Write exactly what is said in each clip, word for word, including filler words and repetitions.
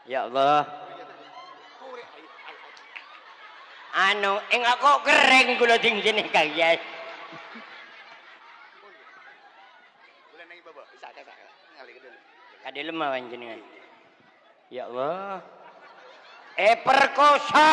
Ya Allah. Anu, enggak kok kering kula ding sini kaya. Kade lemah panjenengan. Ya Allah. Eh perkosa.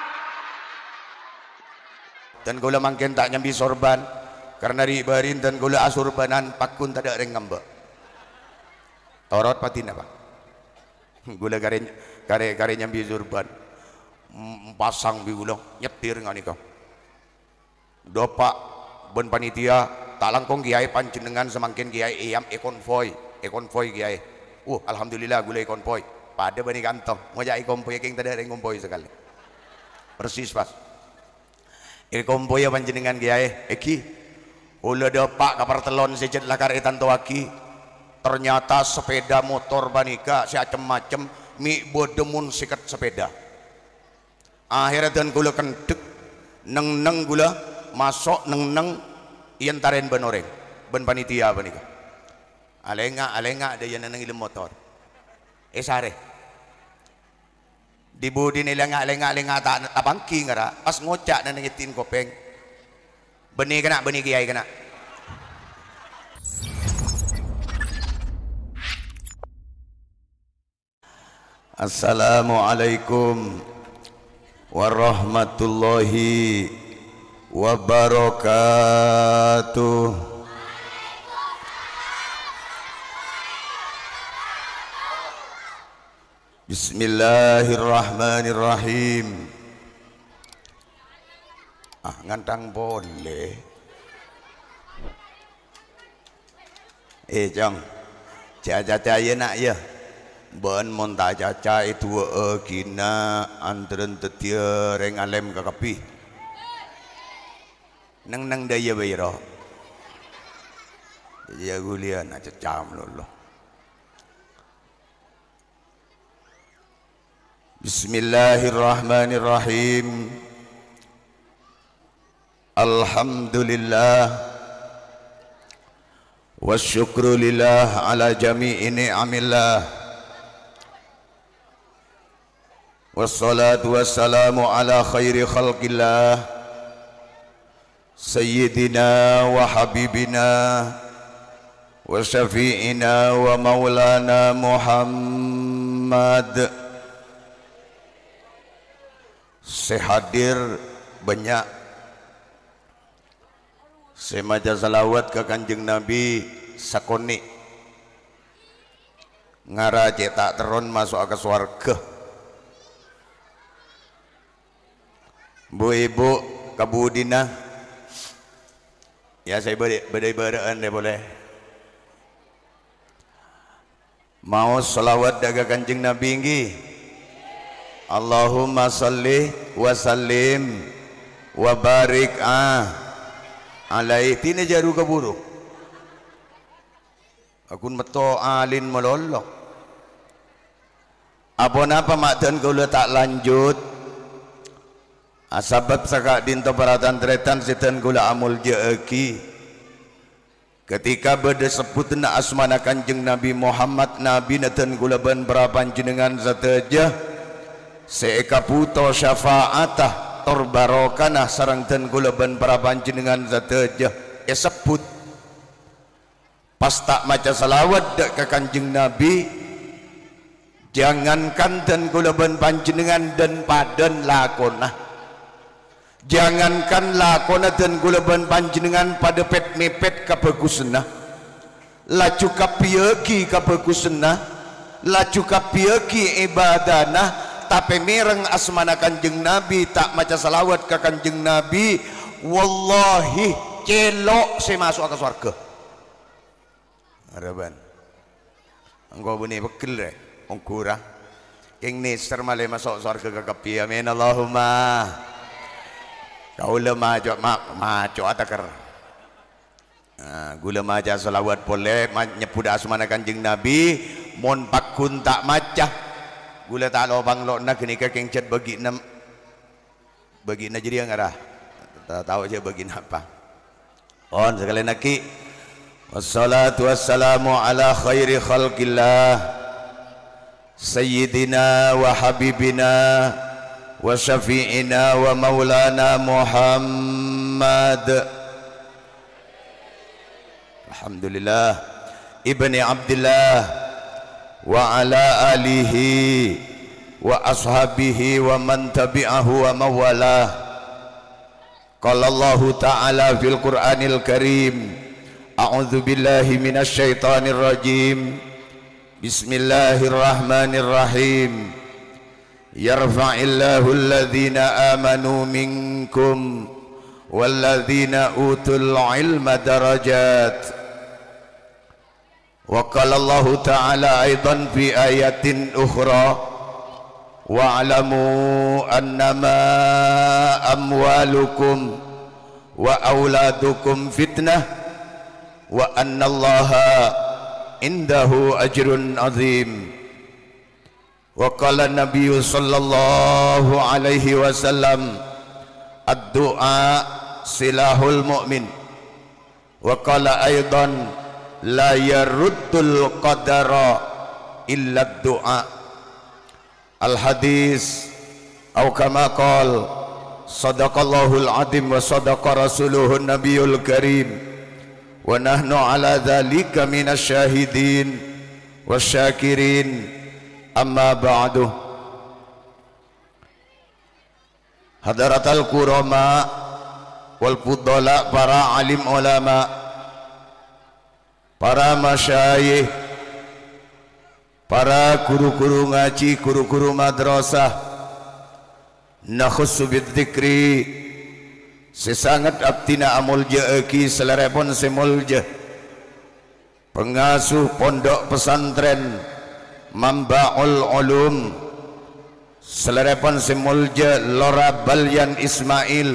Dan gula mangken tak nyambi sorban karena ribarin dan gula asurbanan pakun tak ada reng ngambek. Torot patin apa? Gula kare kare kare nyambi sorban. Pasang bi gula nyetir ngani kau. Dopak ben panitia tak langkong kiai panjenengan semangkin kiai iam e konvoy, e konvoy kiai. Uh alhamdulillah gula e konvoy. Pada bani kantong, mau jadi konvoy king tak ada reng konvoy sekali. Persis pas. E konvoy panjenengan kiai eki. Ula dopak kapar telon sejet lakar etan toaki. Ternyata sepeda motor banika macam-macam mi bodemun sikat sepeda. Akhirnya dan gula kendek neng neng gula masuk neng neng ian taren benoreng ben panitia banika. Alenga alenga ada yang neng ilmu motor. Eh sare. Di budi nila nga alenga alenga tak tapangki ngara pas ngocak neng ngitin kopeng. Beni kena beni kiai kena. Assalamualaikum warahmatullahi wabarakatuh. Bismillahirrahmanirrahim. Ah ngantang boleh. Eh jong, caca ya nak ya. Ben monta caca itu kina antren tetia reng alem kakapi. Nang nang daya bayro. Ya gulia nak cacam lolo. Bismillahirrahmanirrahim. Alhamdulillah wasyukru lillah ala jami'i ni'amillah. Wassalatu wassalamu ala khairi khalqillah sayyidina wa habibina wa syafi'ina wa maulana Muhammad. Sehadir banyak semaja salawat ke kanjeng Nabi sakoni ngara cetak teron masuk ke swarga. Bu ibu kabudina ya saya berdai-berdaan deh boleh mau salawat daga kanjeng Nabi ngi. Allahumma salli wa sallim wa barik ah alaihi tina jaru kaburu akun meto alin melolok apa napa makdan kula tak lanjut asabab saka dinto paratan tretan setan gula amul jeeki ketika berde sebut na asmana kanjeng Nabi Muhammad Nabi natan gula ban berapan jenengan sateja seeka puto syafaatah torbarokana sarang dan gula ban berapan jenengan sateja e sebut pas tak maca salawat dak ke kanjeng Nabi jangankan dan gula ban panjenengan dan padan lakonah. Jangankan lakona dan gulaban panjenengan pada pet mepet kabagusna laju kapieki kabagusna laju kapieki ibadana tapi mireng asmana kanjeng Nabi tak maca salawat ke kanjeng Nabi wallahi celok saya masuk ke surga harapan engkau bunyi bekil deh ongkurang yang nister malai masuk surga ke kapi amin Allahumma. Kau lemah jawab mak maco atakar. Gula maca salawat boleh nyebut asmana kanjeng Nabi mon pakun tak maca gula tak lobang lokna kenika keng cet bagi nam bagi na jadi ngarah tak tahu aja bagi apa on sekali naki wassalatu wassalamu ala khairi khalqillah sayyidina wa habibina wa syafi'ina wa maulana Muhammad alhamdulillah ibni Abdillah wa ala alihi wa ashabihi wa man tabi'ahu wa mawalah. Qala Allah ta'ala fil Qur'anil Karim, a'udzu billahi minasy syaithanir rajim. Bismillahirrahmanirrahim. Yarfa'illahu alladhina amanu minkum walladhina utul ilma darajat. Wa qala Allah ta'ala aidan fi ayatin ukhra, wa'lamu annama amwalukum wa auladukum fitnah wa annallaha indahu ajrun azim. Wa qala Nabi sallallahu alaihi wasallam, ad-du'a silahul mu'min. Wa qala aidan la yaruddul qadara illa ad-du'a. Al-hadis atau kama qala sadaqallahul azim wa sadaqa rasuluhun nabiyul karim wa nahnu ala dzalika minasy syahidin wasyakirin. Amma ba'du. Hadaratal kurama wal fudala, para alim ulama, para masyayikh, para guru-guru ngaji, guru-guru madrasah, nakhussu bidzikri, sesangat abdina amulja eki selerepon semulja, pengasuh pondok pesantren Mambaul Ulum selerepon semulja Lora Balyan Ismail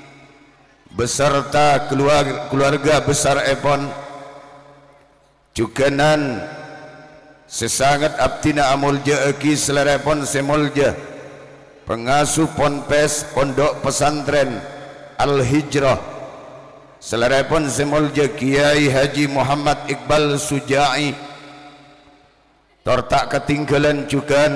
beserta keluarga, keluarga besar epon juganan sesangat abdina amulja eki selerepon semulja pengasuh ponpes pondok pesantren Al-Hijrah selerepon semulja Kiai Haji Muhammad Iqbal Sujai. Tortak ketinggalan juga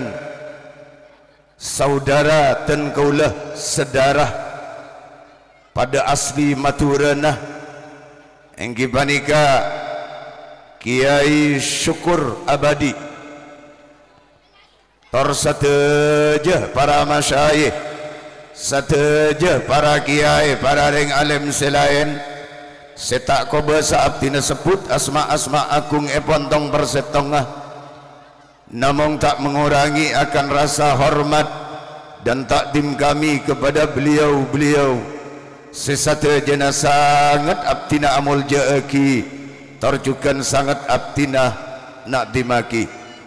saudara dan kaulah sedarah pada asli Maturana enggi banika Kiai Syukur Abadi. Tor sateja para masyayikh, sateja para kiai, para ring alim selain setak kobasa abdina sebut asma-asma agung epontong persetongah, namun tak mengurangi akan rasa hormat dan takdim kami kepada beliau-beliau sesateja sangat abdina amulja eki terjukan sangat abdina nak dimaki.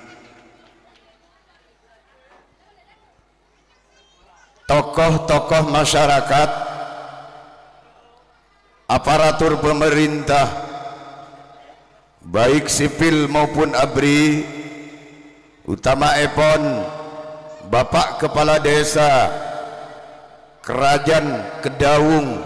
Tokoh-tokoh masyarakat, aparatur pemerintah baik sipil maupun abri, utama epon Bapak Kepala Desa Kerajaan Kedaung,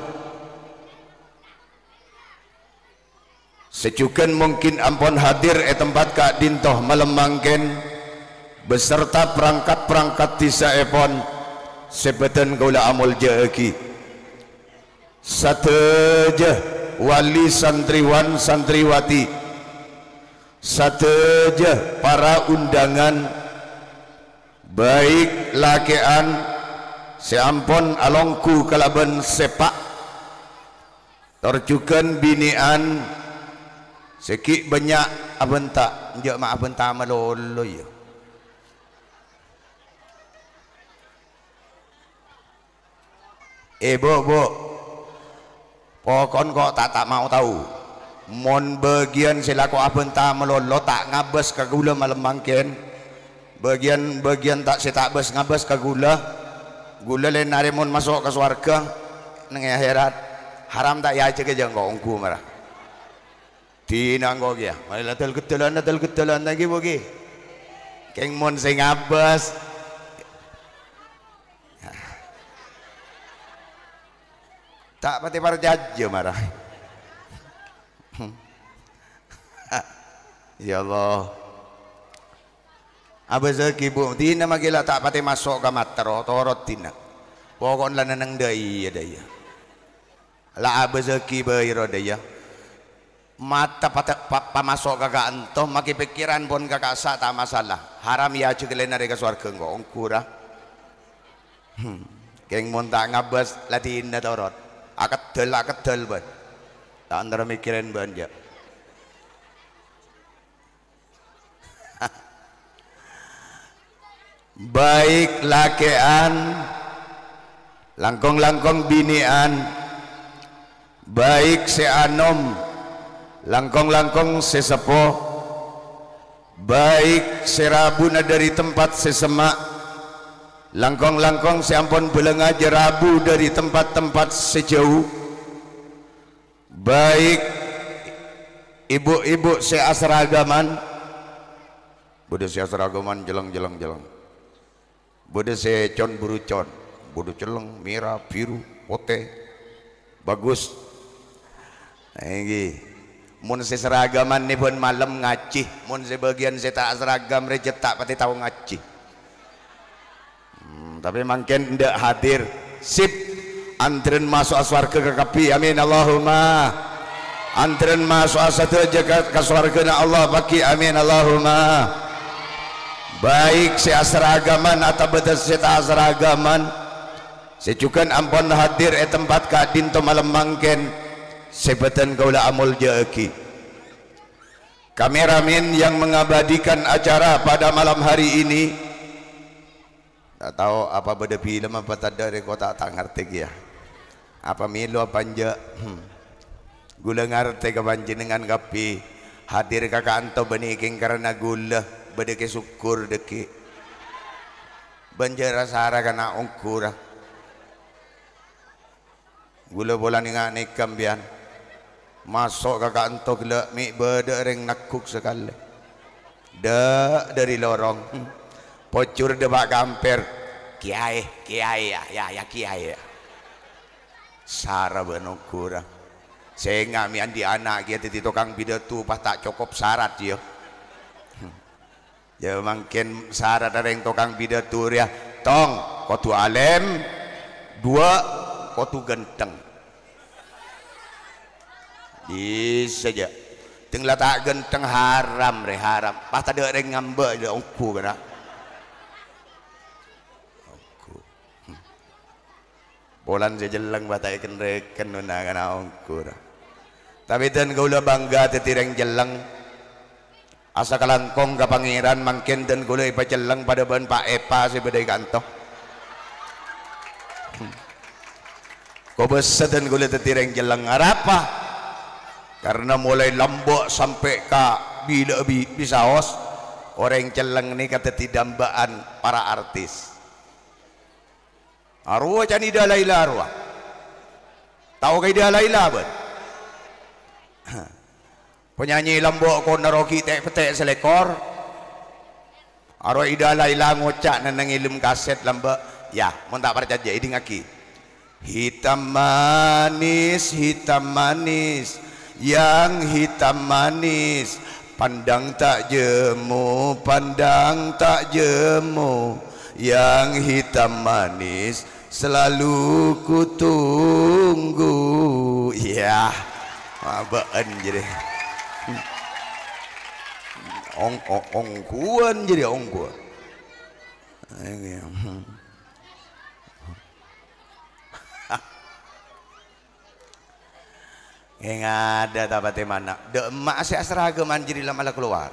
secukan mungkin ampun hadir e tempat Kak Dintoh malam mangken beserta perangkat-perangkat desa epon sebetan kaula amul jaeki sateja wali santriwan santriwati, sateja para undangan baik lakean seampon alongku kalaban sepak terjukan binian sekik banyak abenta njak mak abenta malolo ya. Eh bo bo pokon kok tak tak mau tahu mon bagian selaku abenta melolo tak ngabas ke gula malam mangken bagian bagian tak setak bas ngabas ke gula gula lain hari mon masuk ke swarga nang akhirat haram tak ya cek aja engkau ongku marah dinanggo ya malah tel ketelan tel ketelan lagi bogi keng mon sing ngabas tak pati para jajah marah. Ya Allah, Aba zaki bu tina magila tak pati masuk ka matro torot tina. Pokon la nanang dai daya. La aba zaki bayro daya. Mata pata pamasok kakak anto maki pikiran pun kakak sa tak masalah. Haram ya cekelen dari ke swarga engko ongkura. Hmm. Keng mon tak ngabas latin na torot. Akat del akat del ban. Tak antara mikirin banja. Baik lakean langkong-langkong binian, baik seanom langkong-langkong sesepuh, baik serabuna dari tempat sesemak, langkong-langkong seampun belenga jerabu dari tempat-tempat sejauh, baik ibu-ibu seasragaman, bude seasragaman jeleng-jeleng jeleng, bude secon burucon, bude celeng, merah, biru, putih, bagus, ini. Mun se seragaman ni pun malam ngaji, mun se bagian se tak seragam rejet tak pati tahu ngaji. Hmm, tapi mungkin ndak hadir. Sip, antren masuk aswarga ke kapi, amin Allahumma. Antren masuk asatu jaga ke swarga na Allah baki, amin Allahumma. Baik se asragaman atau betul se tak asragaman, secukan ampun hadir e tempat kadin to malam mangken. Sebatan kaulah amul jaki. Kameramen yang mengabadikan acara pada malam hari ini, tak tahu apa beda film apa tak ada kota tak ngerti ya. Apa milo apa anja? Hmm. Gula ngerti ke panjenengan kapi hadir kakak anto beniking karena gula beda ke syukur deki. Banjara sara kana ongkura. Gula bola ninga nikam bian. Masuk kakak antok le mi beda reng nakuk sekali. Dak dari lorong. Pocur debak kamper. Kiai, kiai ya, ya, ya kiai ya. Sara benukura. Saya ngami andi anak kita di tukang bidatu pas tak cukup syarat dia. Ya mungkin syarat reng tukang bidatu ya. Tong, kotu alem, dua kotu genteng. Bisa aja. Tinggal tak genteng haram re haram. Pas tak ada orang ngambek dia ongku kena. Ongku. Hmm. Bolan sejeleng batai ikan reken nuna kena ongku. Tapi dan kau lah bangga tetireng jeleng. Asa kalangkong ke pangeran mungkin dan kau lah ipa jeleng pada ban Pak Epa si bedai kantoh. Hmm. Kau besar dan kau lah tetireng jeleng apa? Karena mulai lombok sampai ke bila bisa hos orang celeng ni kata tidambaan para artis. Arwah cani dah laila arwah. Tahu ke dia laila ben? Penyanyi lombok ko naroki tek petek selekor. Arwah ida laila ngocak nang ilum kaset lamba. Ya, mun tak percaya idi ngaki. Hitam manis, hitam manis. Yang hitam manis, pandang tak jemu, pandang tak jemu. Yang hitam manis selalu ku tunggu. Ya, apaan jadi? Ong ong ongkuan jadi ongkuan. Yang ada tak mana? Dek emak saya seragaman jadi lama keluar.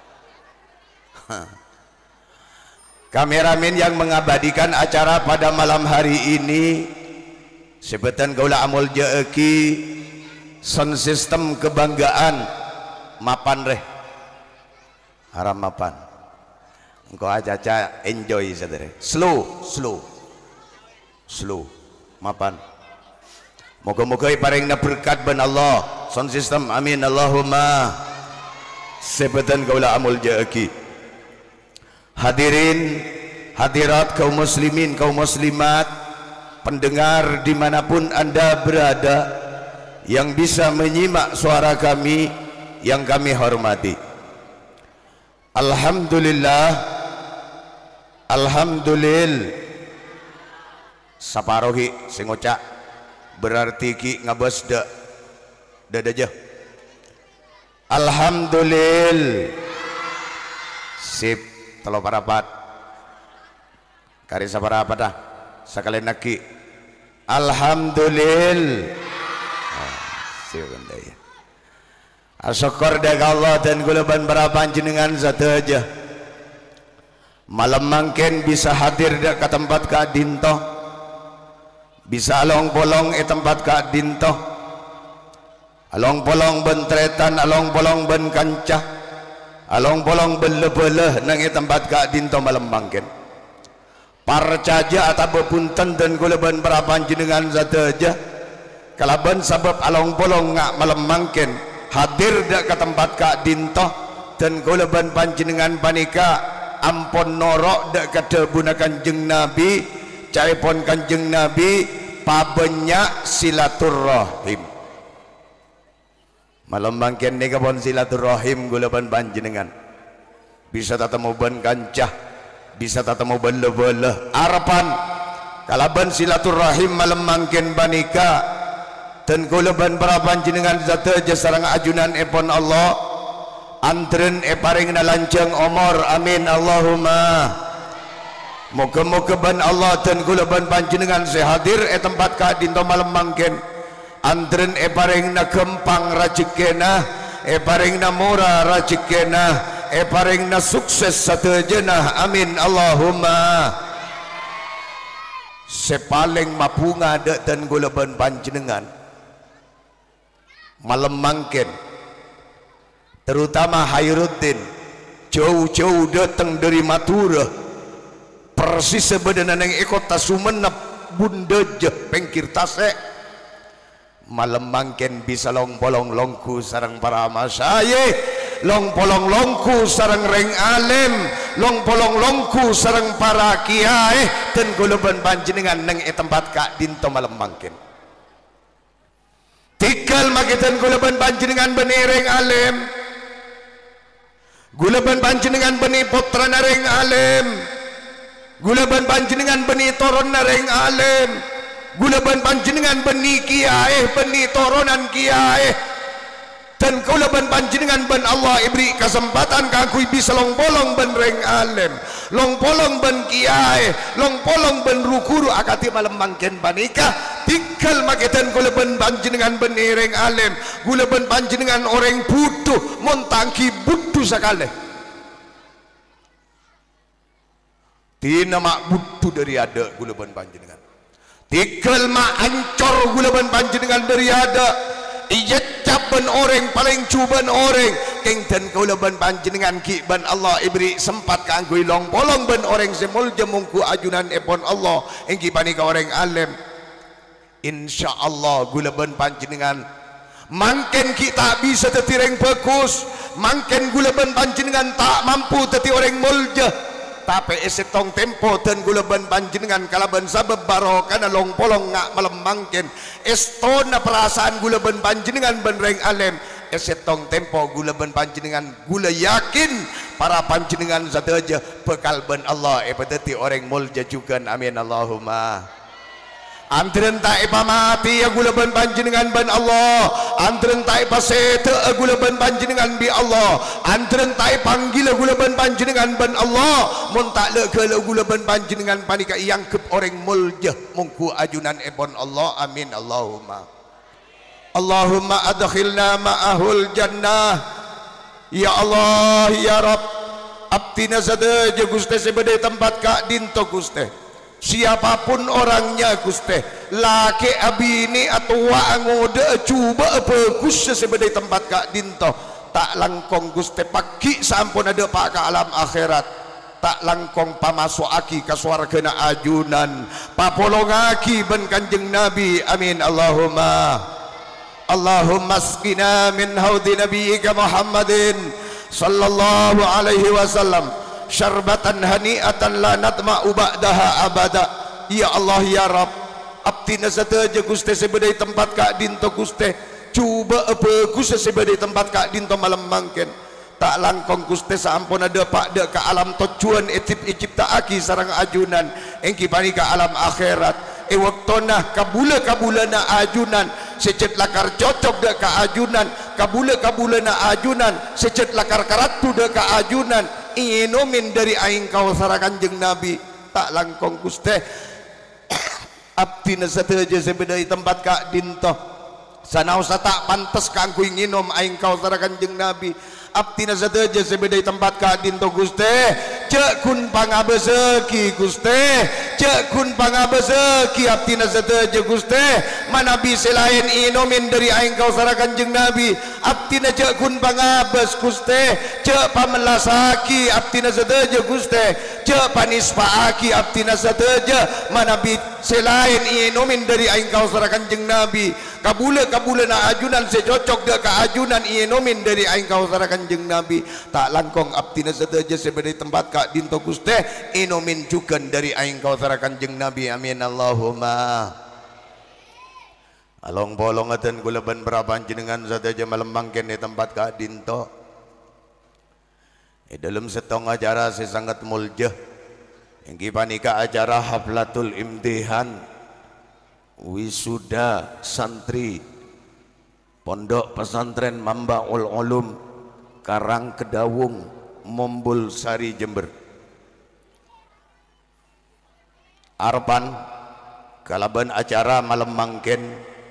Kameramen yang mengabadikan acara pada malam hari ini, sebutan gaula amul jeki, sound system kebanggaan, mapan reh, haram mapan. Engkau aja aja enjoy saudara. Slow, slow, slow, mapan. Moga-moga ipareng na berkat ban Allah. Sound system amin Allahumma. Sebutan gaula amul jeki. Hadirin, hadirat kaum muslimin, kaum muslimat, pendengar dimanapun anda berada yang bisa menyimak suara kami yang kami hormati. Alhamdulillah Alhamdulillah saparohi sing ngucak berarti ki ngabas da da aja. Alhamdulillah sip telo parapat kari saparapat dah sakalian naki. Alhamdulillah oh, sip bandaya asyukur dah Allah dan gulaban berapa jenengan satu aja malam mangken bisa hadir dak ke tempat ka dinto bisa along bolong e tempat ka dinto along bolong bentretan along bolong ben kancah along bolong ben lebeleh nang e tempat ka dinto malam mangken parcaja atau punten dan gulaban berapa jenengan satu aja kalaban sebab along bolong ngak malam mangken hadir dak ke tempat ka dinto dan gulaban panjenengan panika ampun norok dak kata buna kanjeng Nabi caipon kanjeng Nabi pabenyak silaturrahim malam mangken nika pon silaturrahim gulaban panjenengan bisa tatemu ban kancah bisa tatemu ban lebeleh arapan kalaban silaturrahim malam mangken panika dan gulaban para panjenengan zat aja sareng ajunan epon Allah antren e paring na lanceng umur amin Allahumma moga-moga ban Allah dan gulaban panjenengan sehadir e tempat ka dinto malam mangken antren e paring na gempang rajekena e paring na murah rajekena e paring na sukses sateujeunah amin Allahumma sepaling mapunga dak dan gulaban panjenengan malam mangken terutama Khairuddin jauh-jauh datang dari Madura persis sebenarnya nang kota Sumenep Bundejeh pengkir tasek malam mangken bisa long polong longku sareng para masyaikh long polong longku sareng reng alim long polong longku sareng para kiai dan gulaban panjenengan nang e tempat kak dinto malam mangken tikal makitan gulaban panjenengan beni reng alim gulaban panjenengan beni putra nareng alim gulaban panjenengan beni toron nareng alim gulaban panjenengan beni kiai beni toronan kiai dan gulaban panjenengan ben Allah ibri kesempatan kagui bisa long polong ben reng alim long polong ben kiai long polong ben rukuru akati malam mangken panika tinggal makitan gulaban panjenengan ben reng alim gulaban panjenengan orang butuh montangki butuh sekali tina mak butuh dari ada gulaban panjenengan tinggal mak ancor gulaban panjenengan dari ada iya caban orang paling cuban orang keng dan gulaban panjenengan ki ban Allah ibri sempat kanggo long polong ban orang semul jemungku ajunan epon Allah engki panika orang alim insyaallah gulaban panjenengan mangken kita bisa tetireng bagus mangken gulaban panjenengan tak mampu teti orang mulja tapi esetong tempo dan gulaban panjenengan kalaban sabab barokana long polong ngak malam mangken estona perasaan gulaban panjenengan ben reng alim esetong tempo gulaban panjenengan gula yakin para panjenengan zat aja bekal ben Allah epateti orang mulja juga amin Allahumma antren tak ipamati ya gulaban panjenengan ban Allah antren tak ipasete gulaban panjenengan bi Allah antren tak ipanggil gulaban panjenengan ban Allah mun tak le ke gulaban panjenengan panika yangkep orang mulja mungku ajunan epon Allah amin Allahumma Allahumma adkhilna ma'ahul jannah ya Allah ya Rabb abtina sadaja Gusti sebade tempat ka dinto Gusti siapapun orangnya Gusti laki abini atau wangode cuba bagus sebagai tempat kak dinto tak langkong Gusti pagi sampun ada pak ke alam akhirat tak langkong pamasuk aki ke swargana ajunan papolongaki ben kanjeng Nabi amin Allahumma Allahumma asqina min haudi nabiyyika Muhammadin sallallahu alaihi wasallam syarbatan hani'atan la natma'u ba'daha abada ya Allah ya Rabb abtina sadaja Gusti sebadai tempat kak dinto Gusti cuba apa Gusti sebadai tempat kak dinto malam mangken tak langkong Gusti sampun ada pak dek ke alam tujuan icip icip tak aki sarang ajunan engki pani ke alam akhirat e waktona kabula kabulana ajunan secet lakar cocok dek ke ajunan kabula kabulana ajunan secet lakar karatu dek ke ajunan inomin dari aing kau sarakan jeng Nabi tak langkong Gusti abdi nasateja sebedai tempat kak dintoh sanausa tak pantas kangku nginom aing kau sarakan jeng Nabi abdi nasateja sebedai tempat kak dintoh Gusti cek kun pangabezeki Gusti cek kun pangabezeki abdi nasateja Gusti mana bisa lain inomin dari aing kau sarakan jeng Nabi abdi na cek kun pangabes Gusti cek pamelasaki abdi nasateja Gusti cek panispaaki abdi nasateja mana bisa lain inomin dari aing kau sarakan jeng Nabi kabula kabula na ajunan secocok dek ke ajunan inomin dari aing kau sarakan jeng Nabi tak langkong abdi nasateja sebedai tempat kak dinto Gusti inomin jukan dari aing kau sarakan jeng Nabi amin Allahumma along bolong aten gula ban berapa jenengan sateja melembangkan di tempat kak dinto di dalam setong acara saya sangat muljah yang kipanika acara haflatul imtihan wisuda santri pondok pesantren Mambaul Ulum Karang Kedawung Mombul Sari Jember Arpan kalaban acara malam mangken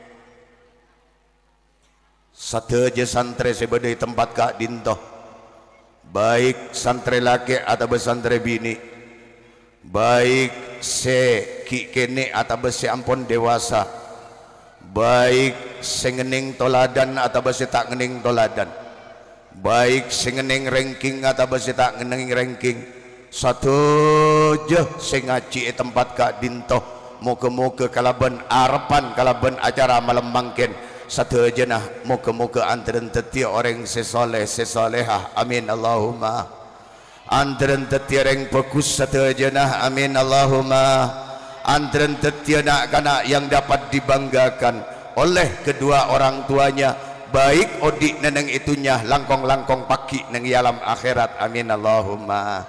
sateja santri sebedai tempat kak dintoh baik santri laki atau santri bini baik se ki kene atau se ampun dewasa baik sengening toladan atau se tak ngening toladan baik sengening ranking atau se tak ngening ranking satu je sing ngaji e tempat kak dintoh moga-moga kalaban arapan kalaban acara malam mangken satu je nah moga-moga antren tetia orang sesoleh sesolehah amin Allahumma antren tetia orang bagus satu je nah amin Allahumma antren tetia nak kanak yang dapat dibanggakan oleh kedua orang tuanya baik odik neneng itunya langkong-langkong paki neng alam akhirat amin Allahumma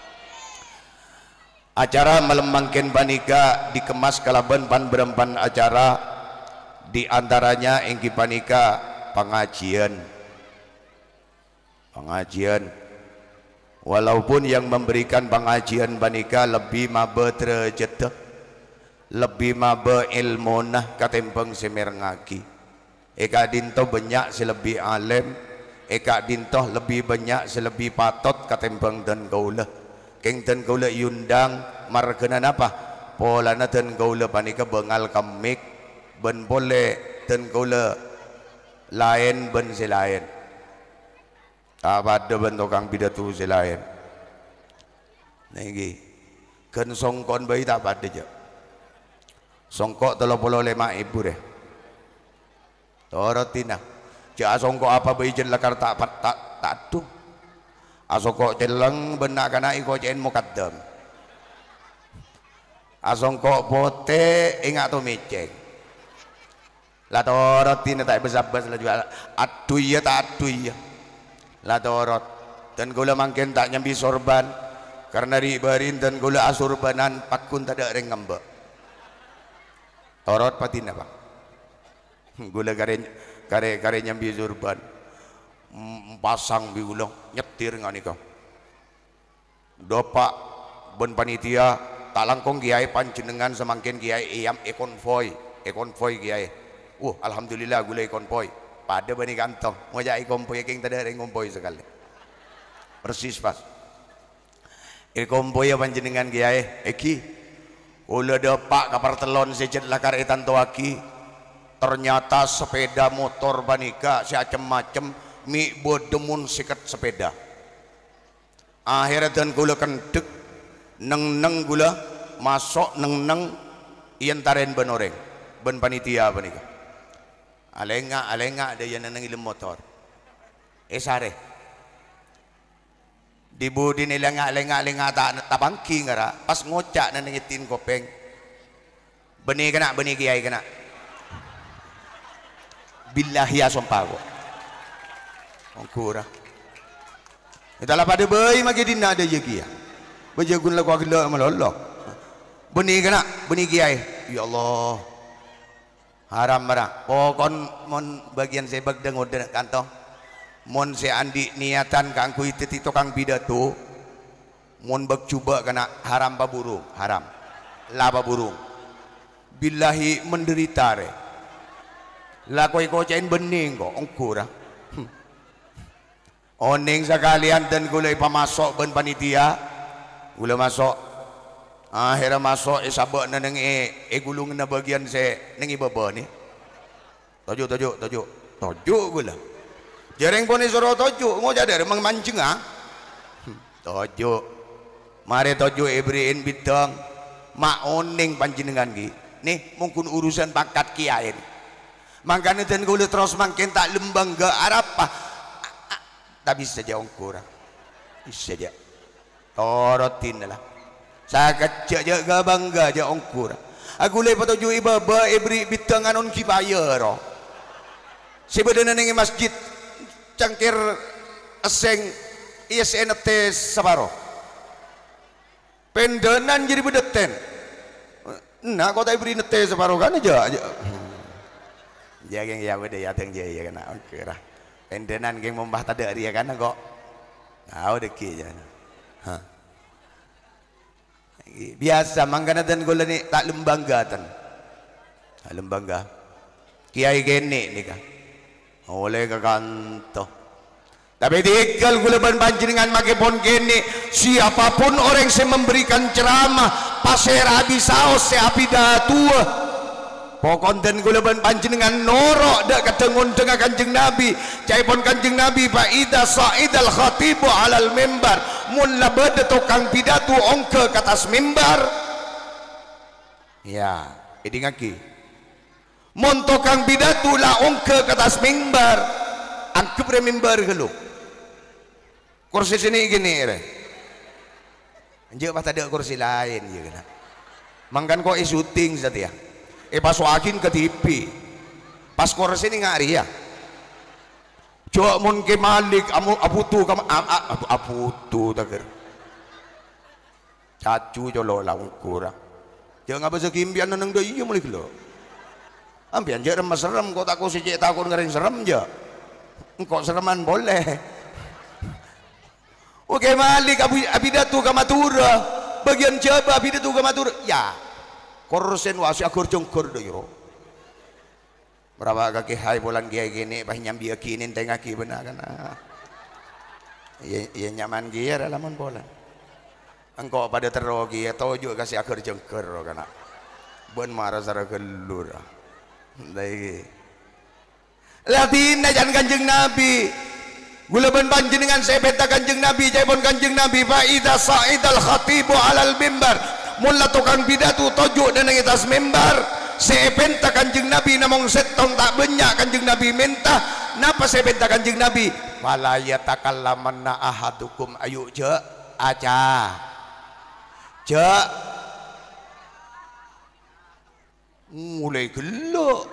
acara malam mangken panika dikemas kalaban pan berempan acara di antaranya engki panika pengajian pengajian walaupun yang memberikan pengajian panika lebih mabe trejete lebih mabe ilmunah katempeng semer ngaki eka dinto banyak selebih alim eka dinto lebih banyak selebih patot katempeng dan kaulah keng dan kaulah yundang markenan apa polana dan kaulah panika bengal kamik ben boleh dan kaulah lain ben selain apa ada ben tukang pidato selain niki kan songkon bayi tak pada je songkok telah puluh lima ibu deh torotina jika songkok apa bayi jen lakar tak tak tak tu asongkok celeng benak kana iko jen mukaddam asongkok pote ingat tu meceng la torotina tak besar-besar lah juga aduh ya tak aduh ya la torot dan gula mangken tak nyambi sorban karena ribarin dan gula asurbanan pakun tak ada reng ngambek torot patin apa gula kare kare kare nyambi sorban pasang biulang nyetir ngani kau dopak ben panitia tak langkong kiai panjenengan semangkin kiai iam ekonvoy ekonvoy kiai uh alhamdulillah gula ekonvoy pada bani kantong mau jadi konvoy king tak ada konvoy sekali persis pas konvoy panjenengan kiai eki ulah dopak kapar telon secet lakar etan toaki ternyata sepeda motor banika macam-macam mi bodemun sikat sepeda akhirnya dan gula kendek neng neng gula masuk neng neng ian taren benoreng ben panitia banika alenga alenga ada yang neng ilmu motor esare di budi nilenga alenga alenga tak tabangki ngara pas ngocak neng ngitin kopeng beni kena beni kiai kena billahi ya sompago ongkura itulah pada bayi magi dina ada je kia bejagun lagu agak melolok benih kena benih kiai ya Allah haram marah pokon mon bagian saya bagdang udah kantong mon saya andi niatan kangku itu tukang pidato mon bag cuba kena haram pa burung haram laba burung billahi menderita re lah koi kocain bening kok ongkura oning sekalian dan gulai pamasok ben panitia gula masuk akhirnya masuk eh sabak na nang eh eh gulung na bagian se nang ibaba ni tojo tojo tojo tojo gula jareng pun isoro tojo ngo jadar mang mancing ah tojo mare tojo ibriin bidang mak oning panjenengan ki nih mungkin urusan pangkat kiai makanya dan gula terus makin tak lembang ke arapa tak bisa saja ongkura bisa saja torotin lah saya kecak jaga bangga aja ongkura aku lepas tujuh ibaba ibri bitangan on kipaya roh sebenarnya nengi masjid cangkir aseng I S N T sabaro pendenan jadi bedeten nah kau tak ibri nete sabaro kan aja aja jangan ya beda ya teng jaya kena ongkura pendenan geng membah tada dia kan kok tahu deki jangan ha biasa mangkana dan gula ni tak lembangga tan lembangga kiai gene ni kan oleh ke kanto tapi dikal gula ban panjenengan make pon gene siapapun orang yang memberikan ceramah pasir habis saos se apida tua pokon dan gula ban panjenengan norok dak katengun dengan kanjeng Nabi cai pon kanjeng Nabi fa ida sa'idal khatibu alal mimbar mun labada tukang pidato ongke ke atas mimbar ya ini ngaki mun tukang pidato lah ongke ke atas mimbar angkep re mimbar gelo kursi sini gini re anjir pas ada kursi lain je kena mangkan kok syuting satia eh pas wakin ke T V pas kursi ini ngari ya coba mun ke malik amu aputu kam aputu tager cacu jolo lang kurang jangan apa sekimbian nang doi iya mulai lo ambian je remes serem kok takut si cek takut ngering serem je engkau sereman boleh oke malik abidatu kamatura bagian jaba abidatu kamatura ya korsen wasi akur jongkor doyo berapa kaki hai bulan kiai gini bah nyambi akinin tengaki benar kan iya iya nyaman kia dalam bola engkau pada terogi ya tojo kasih akur jongkor kan ben marah sara gelur lagi latin jangan kanjeng Nabi gula ben panjenengan saya beta kanjeng Nabi jaibon kanjeng Nabi fa idza sa'idal khatibu alal mimbar mulla tukang pidato tojo dan atas mimbar sepenta kanjeng Nabi namong setong tak banyak kanjeng Nabi minta napa sepenta kanjeng Nabi wala yatakallamanna ahadukum ayu je aja je mulai gelo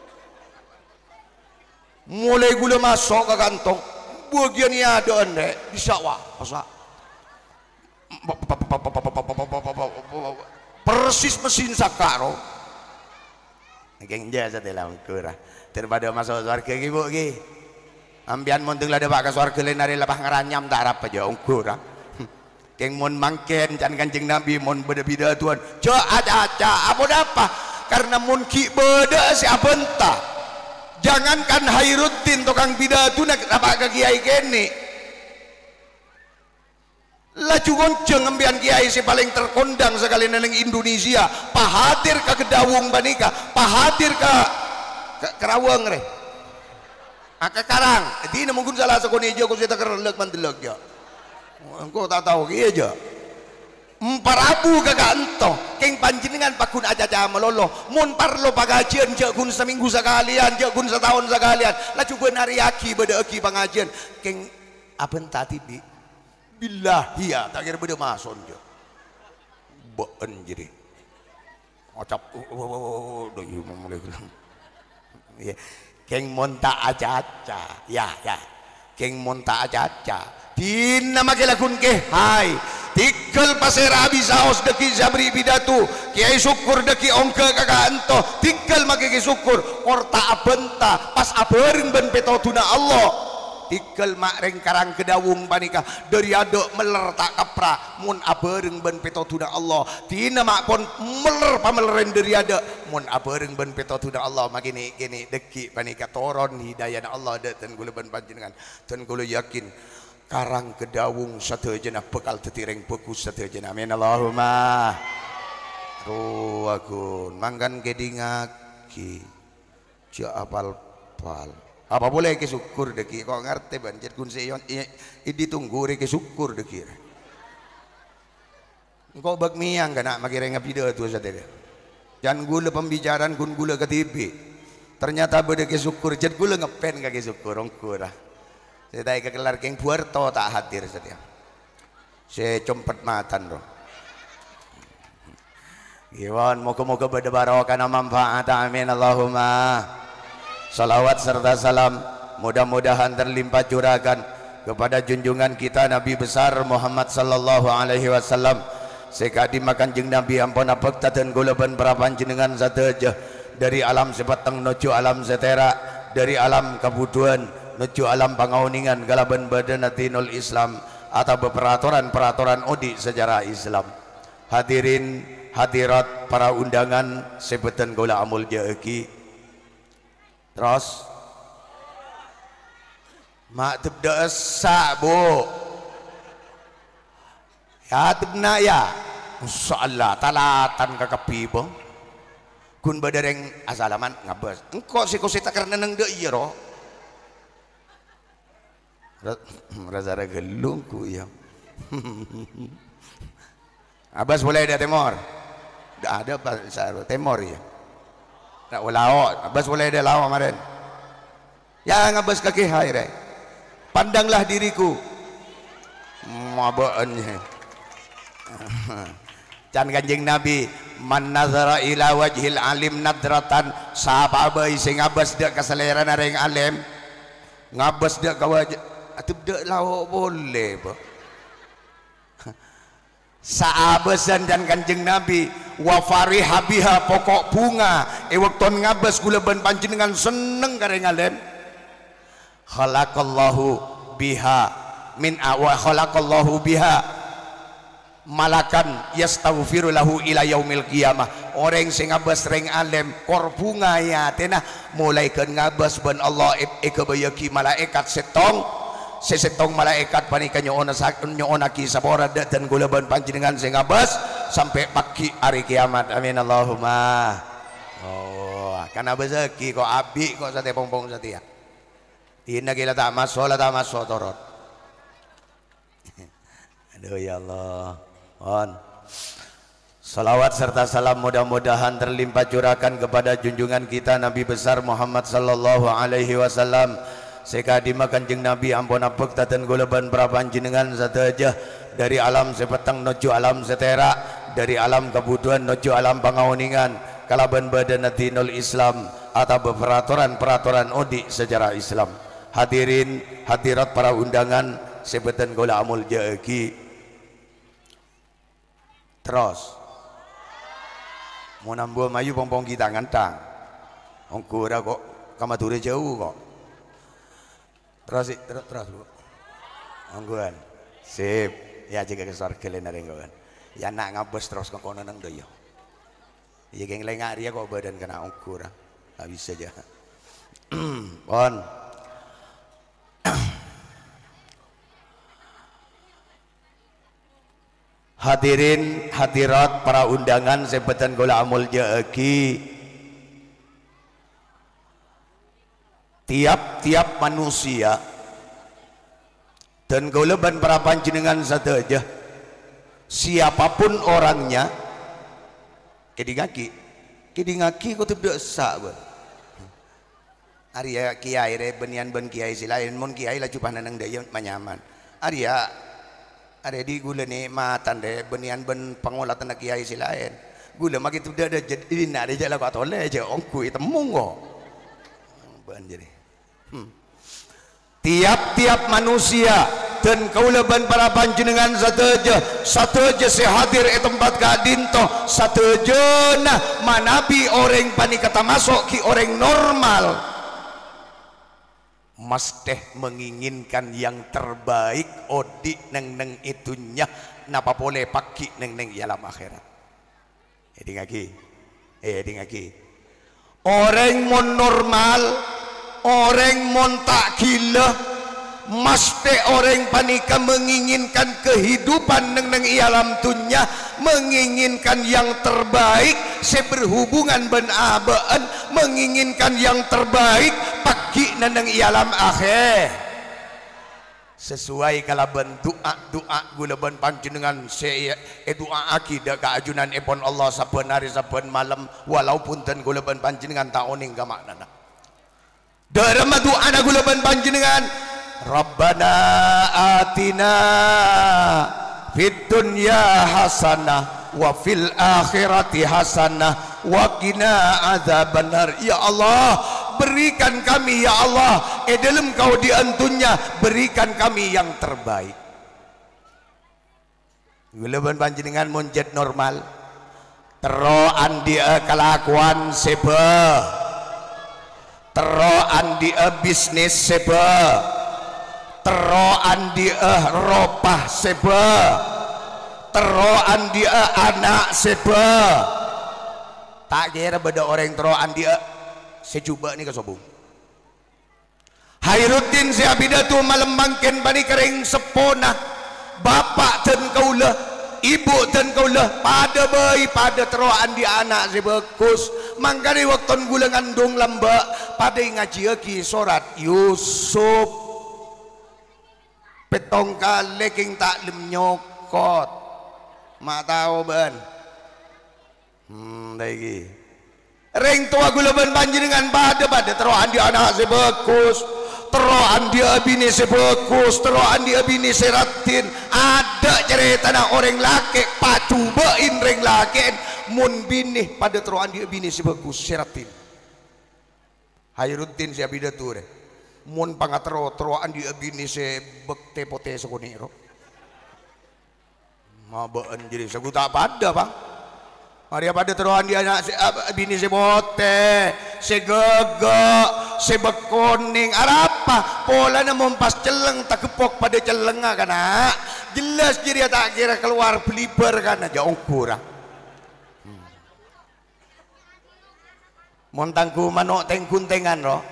mulai gula masuk ke kantong bagian ni ada ande di sawah masa persis mesin sakaro geng jasa dalam kurang daripada masuk surga ibu gi ambian mon tenglah debak ke surga lain hari lepas ngeranyam tak apa aja kurang geng mon mangken can kanjeng Nabi mon beda-beda tuan jo aca-aca apa apa karena mon ki beda siapa entah jangankan Hairuddin tukang pidato nak dapat ke kiai kene laju gonceng ambian kiai si paling terkondang sekali nang Indonesia pahadir ke Kedawung banika pahadir ke Kerawang re aka karang dina mungkin salah sekone jo ko sita kerlek mandelek ya engko tak tahu kieu aja emparabu kagak ento keng panjenengan pakun aja-aja melolo mun parlo pagajian je kun seminggu sekalian je kun setahun sekalian laju benar yaki beda eki pangajian keng aben tati bi billahi ya tak kira beda mason je been jadi ngocap do yu mulai ya keng monta aja-aja ya ya keng monta acaca tina magelakun ke hai tikal pasera abisaos deki zabri bidatu kiai syukur deki ongke kakanto tikal magigi syukur orta abenta pas abeureng ben peto tuna Allah tikal makreng karang kedawung panika dari adok meler tak kapra mun abeureng ben peto tuna Allah tina mak pon meler pameleren dari adok mun abeureng ben peto tuna Allah magini gini deki panika toron hidayah Allah deten kula ben panjenengan ten kula yakin karang kedawung sateujeuna bekal tetireng beku sateujeuna amin Allahumma ruwakun manggan gedingaki ja apal pal apa boleh ke syukur deki kok ngerti banjir kun seyon ditunggu ke syukur deki engko bag miang kana makireng video tu sateujeuna jangan gula pembicaraan kun gula ke T V ternyata bede ke syukur jet gula ngepen ka ke syukur ongkur saya tadi kekelar keng Puerto tak hadir setia. Saya compet matan roh. Iwan moga-moga berdebarokah manfaat amin Allahumma. Salawat serta salam mudah-mudahan terlimpah curagan kepada junjungan kita Nabi besar Muhammad sallallahu alaihi wasallam. Sekadi makan jeng Nabi ampun apek taten gula ban perapanjenengan sateja dari alam sepeteng nuju alam setera dari alam kabutuhan nuju alam pangauningan galaban badan atinul Islam atau peraturan-peraturan odi sejarah Islam. Hadirin hadirat para undangan sebutan gula amul jaeki terus mak tebda esak bu ya tebna ya insyaallah talatan kakapi bo kun badareng asalaman ngabas engko si kusita karena neng de iya roh Razara gelungku ya. Abbas boleh ada temor? Tidak ada pasar temor ya. Tak laut. Abbas boleh ada laut kemarin. Yang Abbas kaki hai re. Pandanglah diriku. Mabaannya. Can Kanjeng Nabi man nazara ila wajhil alim nadratan sahaba sing Abbas dak kaselera nareng alim ngabas dak ka wajh atuh dak lawa boleh ba saabesan dan Kanjeng Nabi wa fariha biha pokok bunga e waktu ngabas kula ban panjenengan seneng kareng alim khalaqallahu biha min awa khalaqallahu biha malakan yastaghfiru lahu ila yaumil qiyamah orang sing ngabas reng alim kor bunga ya tenah mulai kan ngabas ban Allah e kebayaki malaikat setong sesetong malaikat panika nyoona nyoona ki sabora dan gula ban panjenengan sing ngabas sampai pagi hari kiamat amin Allahumma. Oh kana bezeki kok abi kok sate pongpong satia tina gila tak masola tak masotorot aduh ya Allah on salawat serta salam mudah-mudahan terlimpah curahkan kepada junjungan kita Nabi besar Muhammad sallallahu alaihi wasallam. Sekadi makan jeng Nabi ampun apek taten gulaban prapanjenengan sateja dari alam sepetang nuju alam setera dari alam kebutuhan nuju alam pangauningan kalaban badan atinul Islam atau peraturan-peraturan odi sejarah Islam. Hadirin hadirat para undangan sebutan gula amul jaeki terus mau nambah mayu pompong kita ngantang ongkura kok kamature jauh kok terus terus terus bu ongguan sip ya jika kesor kalian ada yang kawan ya nak ngabes terus ke kono nang doyo ya geng lengah dia kok badan kena ongkura habis saja pon hadirin hadirat para undangan sebutan gula amul jaeki tiap-tiap manusia dan gauleban para panjenengan saja siapapun orangnya kedingaki kedingaki kau tidak sah Arya kiai re benian ben kiai silain mon kiai lah cupah nanang daya manyaman Arya ada di gula ni matan deh benian ben pengolah tanah kiai silain gula mak itu dah ada jadi nak ada jalan kau toleh je ongkui temung kok banjir hmm. tiap-tiap manusia dan kaulaban para panjenengan sateja sateja sehadir e tempat kadinto sateja nah manabi orang pani kata masuk ki orang normal mas teh menginginkan yang terbaik odi neng neng itunya napa boleh paki neng neng alam akhirat jadi ngaki eh di ngaki orang mon normal orang mon tak gila mesti orang panika menginginkan kehidupan neng neng alam dunia menginginkan yang terbaik seberhubungan ben abaan menginginkan yang terbaik pagi neng neng alam akhir sesuai kalaban doa doa gulaban panjenengan saya doa akidah keajunan epon Allah saben hari saben malam walaupun dan gulaban panjenengan taoning ka maknana darama doa na gulaban panjenengan Rabbana atina fid dunya hasanah wa fil akhirati hasanah wa qina adzabannar ya Allah berikan kami ya Allah eh dalam kau di antunya berikan kami yang terbaik gulaban panjenengan monjet normal teroan dia kelakuan seba teroan dia bisnis seba teroan dia ropah seba teroan dia anak seba tak kira beda orang teroan dia saya coba nih ke sobung Khairuddin si abidatu malam bangken bani kering sepona bapak dan kaulah ibu dan kaulah pada bayi pada teroan di anak si bagus mangkari waktu gula ngandung lambak pada ngaji lagi surat Yusuf petong kali king tak lem nyokot mak tahu ban hmm lagi ring tua gulaban panjenengan pada pada teroan di anak si bagus teroan dia bini si bagus teroan dia bini si ratin ada cerita na orang laki pacubain ring laki mun bini pada teroan dia bini si bagus si ratin Khairuddin si abidatu re mun pangatero teroan dia bini si bekte pote sekoniro mabaan jadi seguta pada bang Maria pada teruan dia anak si, uh, bini si bote, si gegak, si bekoning, apa? Pola na mempas celeng tak kepok pada celenga kana. Jelas dia tak kira keluar beliber kana jauh kurang. Hmm. Montangku manok teng kuntengan ro.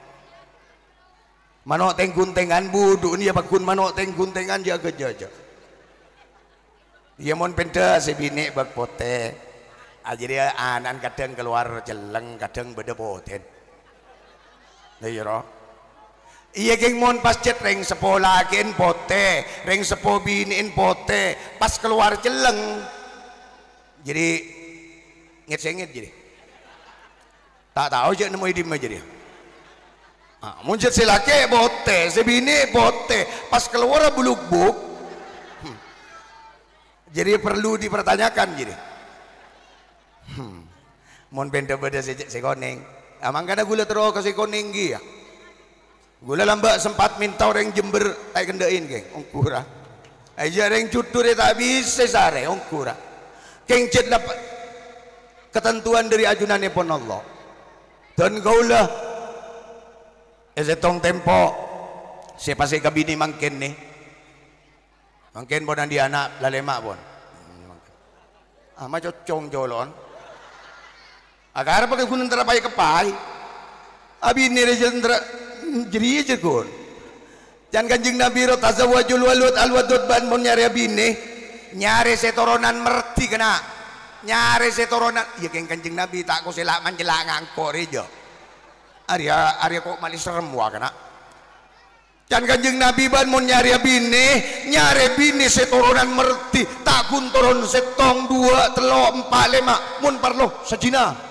Manok teng kuntengan budu ni bakun manok teng kuntengan jaga jaga. Dia mon penta si bini bak pote. Ah, jadi anan kadang keluar jeleng kadang beda boten iya roh iya geng mon pas cet ring sepolah ken pote ring sepo biniin pote pas keluar jeleng jadi ngit-sengit jadi tak tahu aja nemu idim aja dia ah, muncul si laki bote si bini bote pas keluar buluk-buk hmm. Jadi perlu dipertanyakan jadi Hmm. Mon benda beda sejak sekoning. Amang kana gula terus ke sekoning gi ya. Gula lambak sempat minta orang Jember tak kendain geng. Ongkura. Aja orang cutur tak bisa sare ongkura. Keng cet dapat ketentuan dari ajunan pun Allah. Dan gula esetong tempo siapa sih kabini mangken nih. Mangken bonan di anak lalemak pun. Ah macam cong jolon. Agar pakai gunung terapai kepai, abi ini rejen ter jadi aja kun. Jangan kanjeng Nabi ro tazawwajul walud al wadud ban mon nyari abi ini nyari setoronan merti kena nyari setoronan. Iya keng kanjeng Nabi tak ko selak manjelak ngangkor rejo. Arya arya kok malis serem wa kena. Jangan kanjeng Nabi ban mon nyari abi ini nyari bini setoronan merti tak kun toron setong dua telo empat lima mun parlo sejina.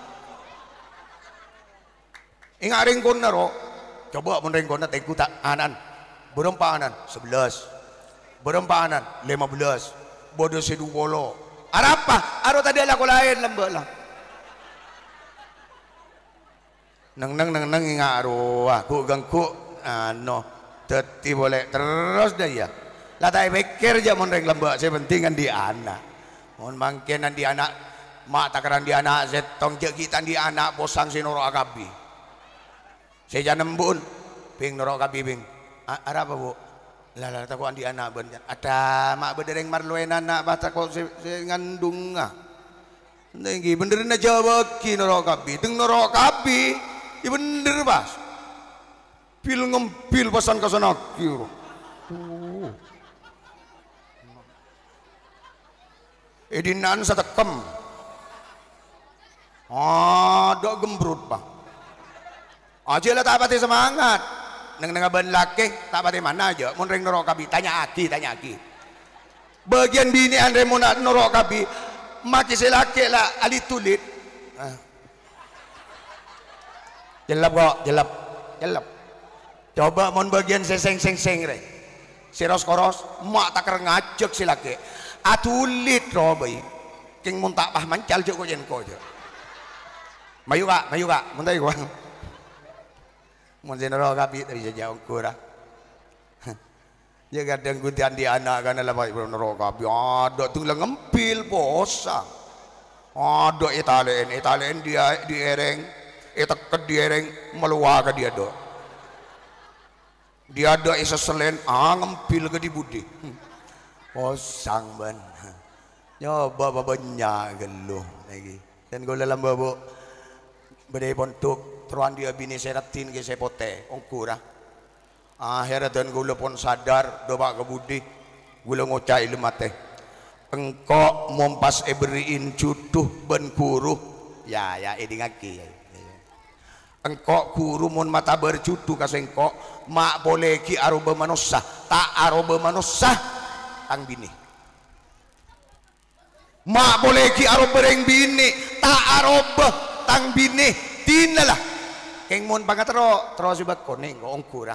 Ingat ringkon na ro, coba mun ringkon na tengku tak anan, berempat anan sebelas, berempat anan lima belas, bodoh sedu bolo. Arapa? Aro tadi lah ko lain lembek lah. Neng neng neng neng ingat ro, aku gangku, ano. teti boleh terus dah ya lah tak pikir aja mon reng lembak saya penting kan di anak mon mangkenan di anak mak takaran di anak zetong je kita di anak bosang si norok akabi saya jangan nembun ping norok akabi ping ada apa bu lah lah takuan di anak ben ada mak bedereng marloen anak baca kok saya ngandung ah tinggi bener na jawab ki norok akabi teng norok akabi ya bener bas pil ngempil pasan kasana kiro tuh edinan satekem ada gembrut pak aja lah tak pati semangat neng neng ben laki tak pati mana aja mun reng norok kabi tanya aki tanya aki bagian bini andre mun norok kabi maki selaki lah ali tulit ah. jelap kok jelap jelap coba mon bagian seseng seng seng re siros koros mak takar ngajak silake atulit robai king mun tak pah mancal jek ko jen ko je mayu kak mayu kak mun tai ko mun jenero kapi tadi jauh kurang ya kadang gutian di anak kan lah baik nero kapi ada tu lah ngempil posang ada italen italen dia di ereng itak di ereng meluah ke dia do dia ada isa selen ah ngempil ke di budi posang ban nyoba babanya geluh lagi dan gue dalam babu bedai pontuk teruan dia bini seratin ke sepote ongkura akhirnya dan gue pun sadar doba ke budi gue ngocai lemate engkau mompas eberiin cutuh ben kuruh ya ya ini ngaki ya engkau kuru mun mata bercutu kasengkok mak boleh ki aroba manusia tak aroba manusia tang bini mak boleh ki aroba reng bini tak aroba tang bini tinalah keng mun pangatro terus ibat koning ko ongkura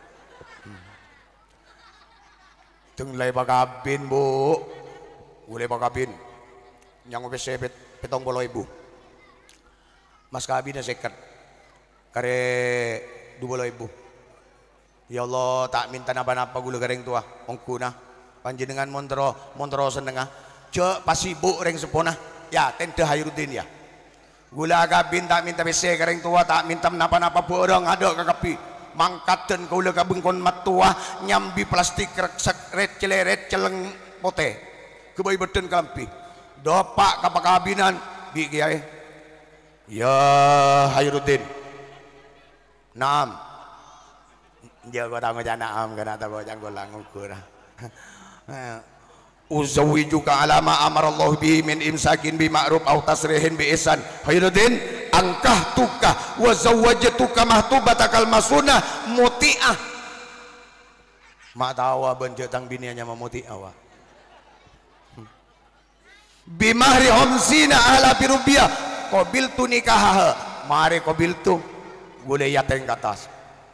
tung lay bagabin bu ulay bagabin yang ubesebet petong bolo ibu mas kabin na sekat kare dua puluh ribu ya Allah tak minta napa-napa gula gareng tua ongkuna panjenengan montro montro senengah cek pasibu reng sepona ya tente Hairudin ya gula kabin tak minta bese gareng tua tak minta napa-napa borong ada kakapi mangkaten gula kabengkon matua nyambi plastik reksak red celeret celeng pote kebai beten kalampi dopak kapakabinan bi kiai ya Hairudin Naam, dia kau tahu macam naam kena tahu macam kau langun kurang. Uzawi juga alama amar Allah bihi min imsakin bi ma'ruf au tasrihin bi ihsan. Khairuddin angkah tuka wa zawwajtuka mahtubatakal masuna muti'ah. Mak tawa benjek tang binianya memuti'ah wa. Bi mahri hamsina ala birubiah qabiltu nikahah. Mari qabiltu boleh yateng ke atas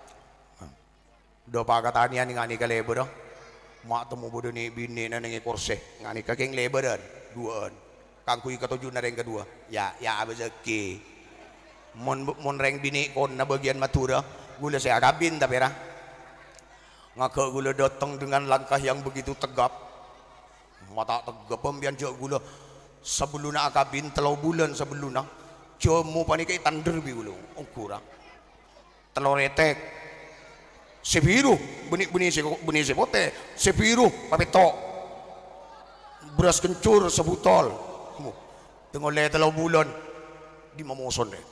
do pakatanian ngani ka leber dah mak temu bodoh ni bini na nengi kursi ngani ka keng leber dan duaan kangkui ketujuh na reng kedua ya ya abezeki mon mon reng bini kon na bagian matura gula saya kabin tapi ra ngaka gula datang dengan langkah yang begitu tegap mata tegap pembian jok gula sebelum nak kabin telau bulan sebelum nak cemu panikai tander bi gula ongkura telur retek sebiru benih-benih benih sepote sebiru papetok beras kencur sebutol tengok le telur bulan di mamoson deh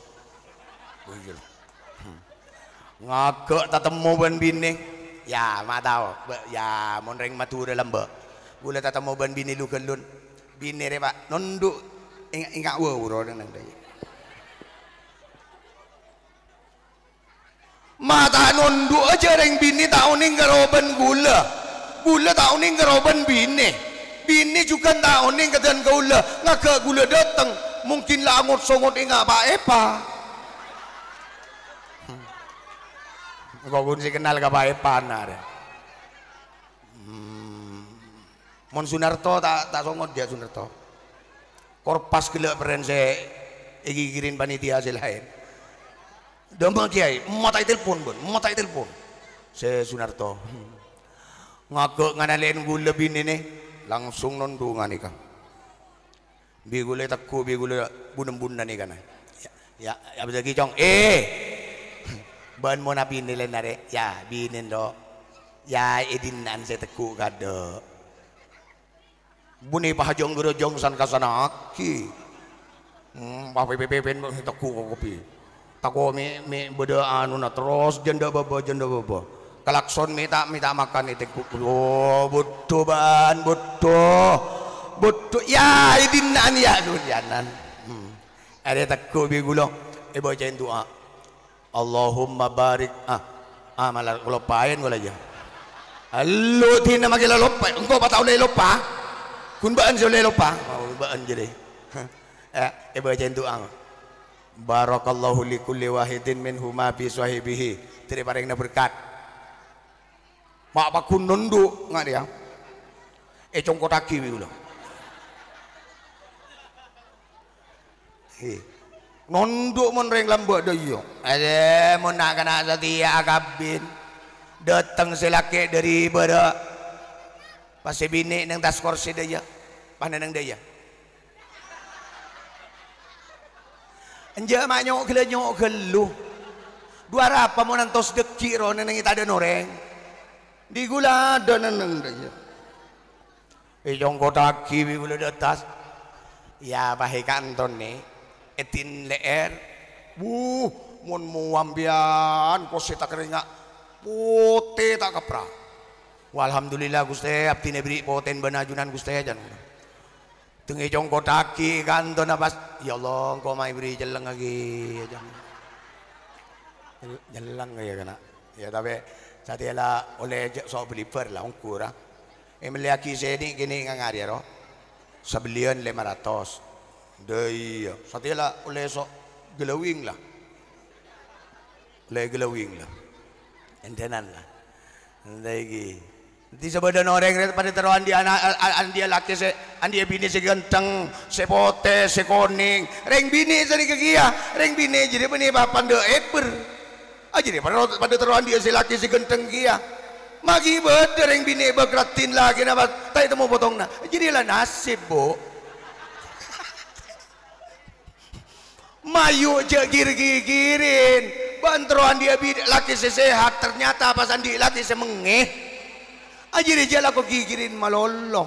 ngagak tak temu ban bini ya mak tahu ya monreng matu dalam ba gula tak temu ban bini lu kelun bini re pak nunduk ingat ingat wa uro nang dai mata nunduk aja reng bini tak uning keroban gula gula tak uning keroban bini bini juga tak uning kedan gula ngagak gula datang mungkin lah angot songot ingat pak Epa kau pun si kenal ke Pak Epa nar hmm. Mon Sunarto tak tak songot dia Sunarto korpas gila peren se igi kirin panitia hasil lain Dama kiai, matai telepon pun, matai telepon. saya Sunarto ngagak nganalin gula bini nih langsung nondungan nih kan bi gula takku bi gula bunam-bunam nih kan ya ya bisa kicong eh ban mau nabi nilai nare ya binin do ya edinan saya teku kada buni pahajong gerojong san kasana aki hmm pa pepepen teku kopi tako mi mi beda anu na terus janda baba janda baba kelakson minta minta makan itu oh butuh ban butuh butuh ya edinan ya dunianan hmm ada teku bi gulo e bacain doa Allahumma barik ah ah malah lupain gua aja lu tina magila lupa engkau patau le lupa kun baan so le lupa mau baan jadi eh e bacain doa barakallahu li kulli wahidin minhuma bi sahibihi tiri paringna berkat mak pakun nunduk ngak dia e congkot aki dulu he nonduk mon reng lambak dah yo ada mon nak kena setia kabin datang selaki dari pada pasti bini nang tas kursi dah ya mana nang dah ya enja mak nyok gelu nyok gelu dua apa mon antos deki ro nang kita ada noreng di gula ada nang dah ya eh jongko taki gula di atas ya bahai kanton nih etin leer buh mon muambian kose tak keringat pote tak kepra walhamdulillah Gusti abdi beri poten banajunan Gusti jan tengi jongko taki kanton apa ya Allah engkau mai beri jeleng lagi jam jeleng ya kana ya tapi satiala oleh so beliver lah ongkur ah emeliaki seni gini ngangari ro sebelian lima ratus daya satiala oleh sok gelawing lah oleh gelawing lah entenan lah lagi nanti sebadan orang pada taruhan dia anak dia laki se dia bini se ganteng se pote se koning reng bini sari kegia reng bini jadi bini papan de eper aja deh pada pada taruhan dia se laki se ganteng kia magi bed reng bini bekratin lagi napa tai temu potong na jadilah nasib bu mayu je gir-girin bantuan dia laki sesehat ternyata pas andi laki semengeh aja dia laku gigirin malolo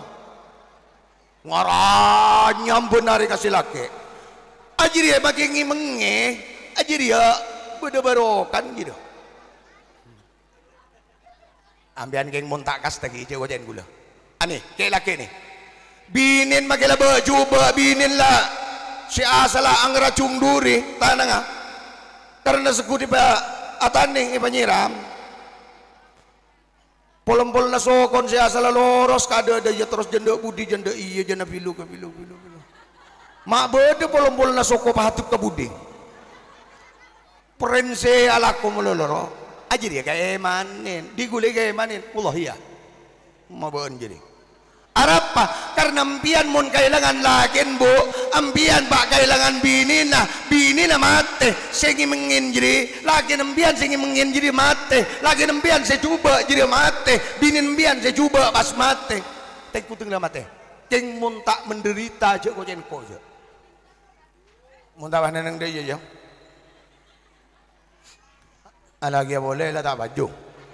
ngaranya benar kasih laki aja dia bagi ngimengeh aja dia beda-berokan gitu ambian geng muntak kas tadi je wajan gula aneh kayak laki nih binin makela baju binin lah si asala ang racung duri tanah nga karena sekuti pa ataning ipanyiram polom-pol na sokon si asala loros kada daya terus janda budi janda iya janda pilu ke pilu pilu pilu mak bede polom-pol na soko pahatip ke budi perense alako meloloro aja dia kayak emanin digulai kayak emanin Allah iya mabon jadi Arapa karena ampian mon kailangan lakin bu ampian pak kailangan bini nah bini nah mate sengi mengin jadi lakin ampian sengi mengin jadi mate lakin ampian saya coba jadi mate bini ampian saya coba pas mate tek putung mate ceng mon tak menderita aja kau jen kau aja mon tak mana neng dia ya alagi boleh lah tak baju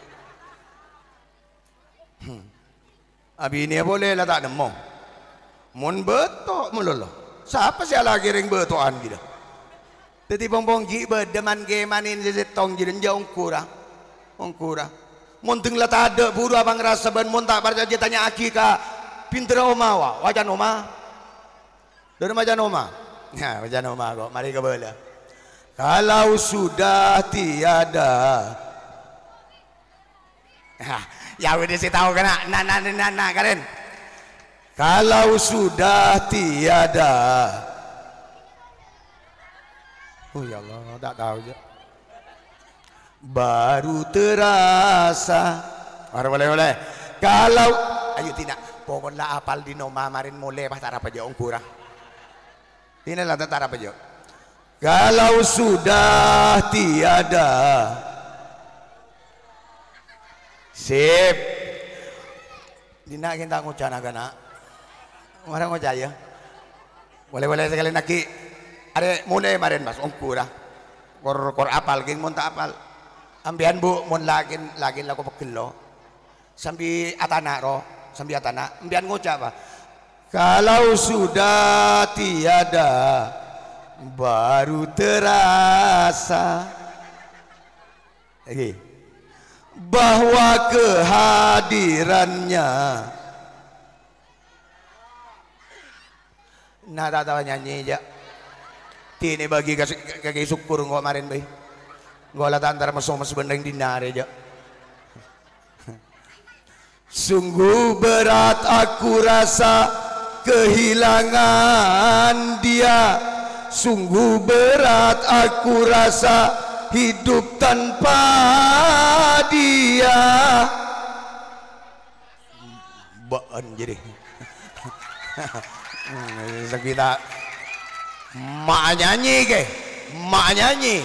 hmm abi ini boleh lah tak nemu mun betok melolo siapa sih lagi ring betokan gitu tadi bongbong gi bedeman gemanin sesetong jadi jauh kurang ongkura mun teng lah tak ada buru abang rasa ban mun tak baca tanya aki ka pinter oma wa wajan oma dari wajan oma ya wajan oma kok mari ke bola kalau sudah tiada ya udah sih tahu kena nah nah nah nah Karen kalau sudah tiada oh ya Allah tak tahu aja baru terasa boleh boleh kalau ayo tidak pokoknya apal di noma marin mulai pas tarap aja ongkurang ini lah tarap aja kalau sudah tiada Sip. Dina kita ngucan agak nak. Orang ngucan ya. Boleh-boleh sekali lagi. Ada mulai kemarin mas, ongku dah. Kor kor apal, geng mun tak apal. Ambian bu, mun lagi lagi laku pekelo. Sambil atana ro, sambil atana. Ambian ngucap apa? Kalau sudah tiada, baru terasa. Lagi. Bahwa kehadirannya. Nah tak tahu nyanyi aja. Tini bagi kaki syukur ngok kemarin bay. Ngok lah antara mesum sebenarnya dinar aja. Sungguh berat aku rasa kehilangan dia. Sungguh berat aku rasa hidup tanpa dia. Baan jadi. Kita mak nyanyi ke, mak nyanyi.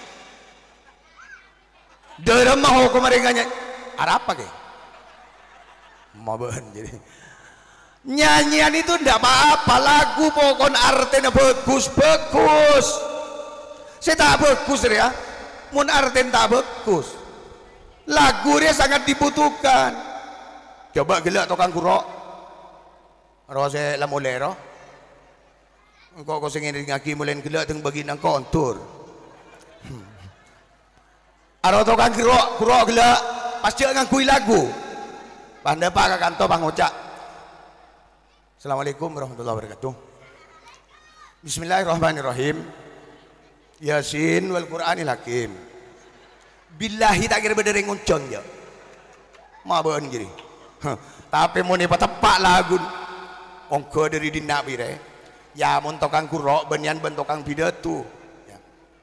Dalam mau kemarin nyanyi. Ada apa ke? Maban jadi. Nyanyian itu ndak apa-apa, lagu pokok artinya bagus bagus. Saya tak bagus ya, mun artinya tak bagus. Lagu dia sangat dibutuhkan. Coba gelak tukang kurok. Rose la molero. Engkau kau sengin ngaki mulen gelak teng bagi nang kontur. Hmm. Aro tukang kurok, kurok gelak pasti ngakui lagu. Pandai pak kanto bang ucap. Assalamualaikum warahmatullahi wabarakatuh. Bismillahirrahmanirrahim. Yasin wal Qur'anil Hakim. Billahi tak kira berdering uncong ya. Mabon gini. Tapi mau ni tepak lagu. Ongko dari dina bire. Ya mun tokang kurok benian bentokang pidato. Ya.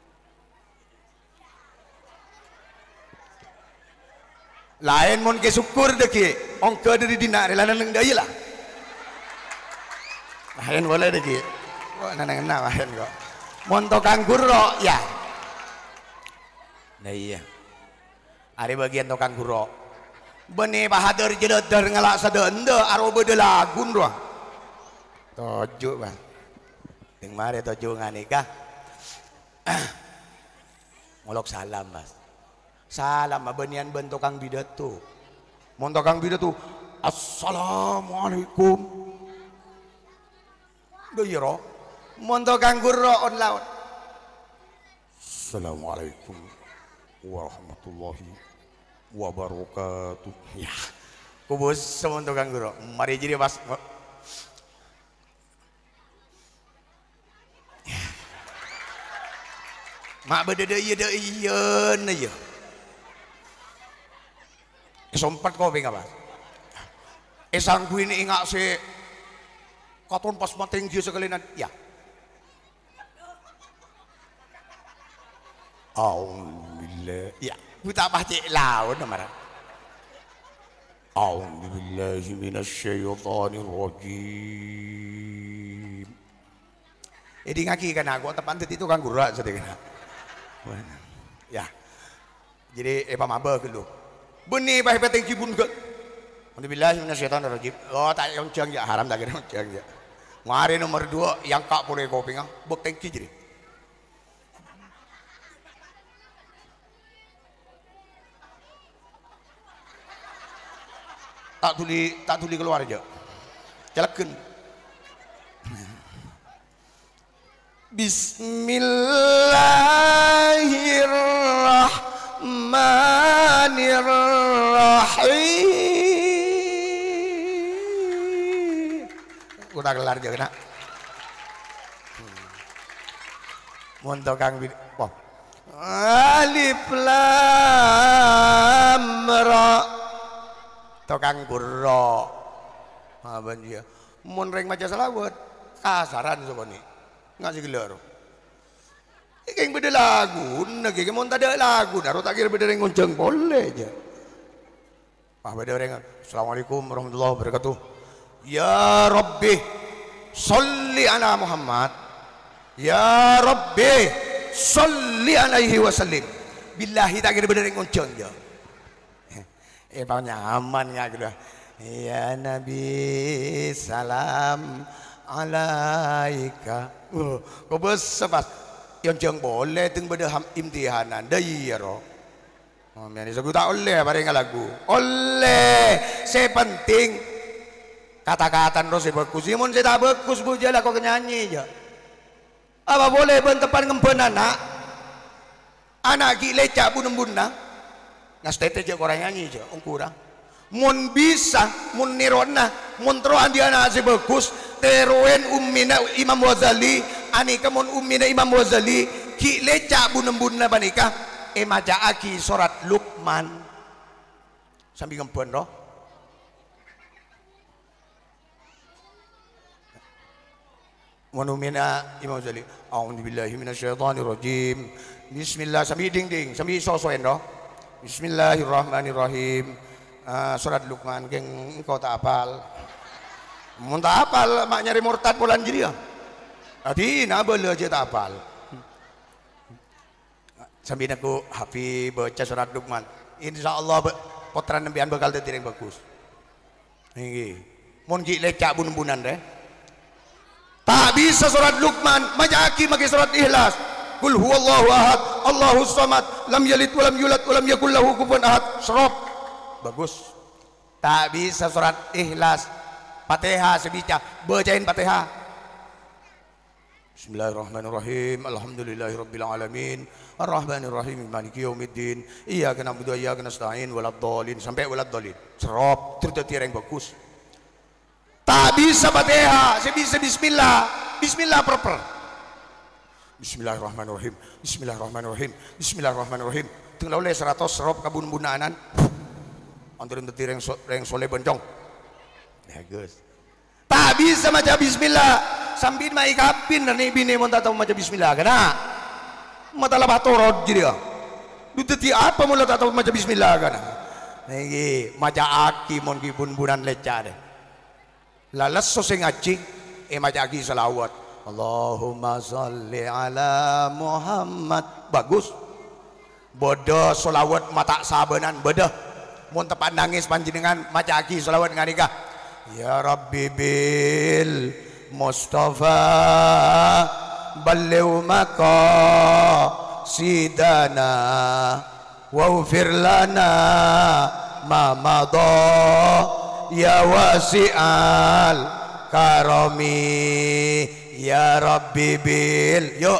Lain mun ke syukur deki. Ongko dari dina relana nang daya lah. Lain boleh deki. Kok nang nang lain kok. Mun tokang kurok ya. Nah iya. Ada bagian tokang kurok. Beni bahadur jedar ngelak sadenda aro bede lagun doang. Tojo bang. Yang mari tojo nganika. Ngolok salam mas. Salam benian bentukang bidato. Mun tokang bidato. Assalamualaikum. Doyro. Mun tokang gurro on laut. Assalamualaikum warahmatullahi wabarakatuh. Ya. Kubus sama tukang guru. Mari jadi mas. Mak beda iya dah iya nih ya. Kesompat kau pengen apa? Esang ku ini ingat si katon pas matinggi sekali nanti. Ya. Alhamdulillah. Ya. Kita baca lawan nama. A'udzubillahi minasyaitonir rajim. Jadi ngaki kan aku tepan itu kan gurak sedikit. Ya. Jadi apa maba dulu. Beni bah peteng kibun ke. Alhamdulillah minasyaitonir rajim. Oh tak oncang ya haram tak kira oncang ya. Ngari nomor dua yang kak pure kopi ngah. Bok tengki jadi. Tak tuli tak tuli keluar aja. Jalakan. Bismillahirrahmanirrahim. Udah kelar aja kena. Montok kang wah. Alif lam ra. Tokang gurro. Aban dia. Mun reng maca selawat kasaran sokone. Ngasih gelar. Iki yang beda lagu, nagi mun tak ada lagu, naruh tak kira beda reng ngonceng boleh aja. Ah beda reng. Assalamualaikum warahmatullahi wabarakatuh. Ya Rabbi, salli ala Muhammad. Ya Rabbi, salli alaihi wasallim. Billahi tak kira beda reng ngonceng aja. Eh bang nyaman nggak gitu. Ya Nabi salam alaika. Uh, kau besar pas. Yang jangan boleh teng beda imtihanan. Dah iya roh. Oh, ini saya tak oleh bareng lagu. Oleh. Saya penting kata-kata roh saya bagus. Simun saya tak bagus bu jalan kau nyanyi je. Apa boleh bentepan ngempen anak? Anak gile cak bunung-bunang. Nas tete je orang nyanyi je. Ongkurang. Mun bisa, mun nirona, mun teroan dia anak saya bagus. Teroen ummina Imam Ghazali. Anika mun ummina Imam Ghazali. Ki lecak bunung-bunang banika. Emaja aki surat Luqman. Sambil ngempen roh. Manumina Imam Ghazali. A'udzubillahi minasyaitonirrajim. Bismillah sambil ding-ding, sambil sosoen roh. Bismillahirrahmanirrahim. Uh, surat Luqman geng engkau tak hafal. Mun tak hafal mak nyari murtad bulan jadi ya. Ati na bela je tak hafal. Sambil aku hafi baca surat Luqman. Insyaallah potran nembian bakal dadi yang bagus. Niki. Mun ki lecak bun-bunan deh. Tak bisa surat Luqman, majaki make surat Ikhlas. Qul huwallahu ahad, Allahus samad, lam yalid walam yulad walam yakul lahu kufuwan ahad. Serop. Bagus. Tak bisa surat Ikhlas. Fatihah sebica, bacain Fatihah. Bismillahirrahmanirrahim. Alhamdulillahirabbil alamin. Arrahmanirrahim. Maliki yaumiddin. Iyyaka na'budu wa iyyaka nasta'in. Waladdallin sampai waladdallin. Serop, terus yang bagus. Tak bisa Fatihah, saya bisa bismillah. Bismillah proper. Bismillahirrahmanirrahim. Bismillahirrahmanirrahim. Bismillahirrahmanirrahim. Tengah oleh seratus serop kabun-bunaanan. Anturin tetir yang so, yang soleh bencong. Ya guys. Tak bisa macam bismillah. Sambil mai kapin dan bini mun tak tahu macam bismillah kana. Mata lah batorod jadi. Lu teti apa mula tak tahu macam bismillah kana. Niki macam aki mun kibun-bunan lecah deh. Lalas soseng ngaji eh macam aki salawat. Allahumma salli ala Muhammad. Bagus. Bodoh salawat mata sabenan bodoh. Mun tepat nangis panjenengan macam aki salawat nganika. Ya Rabbi bil Mustafa balligh maqasidana waghfir lana ma madha ya wasi'al karami ya Rabbi bil. Yuk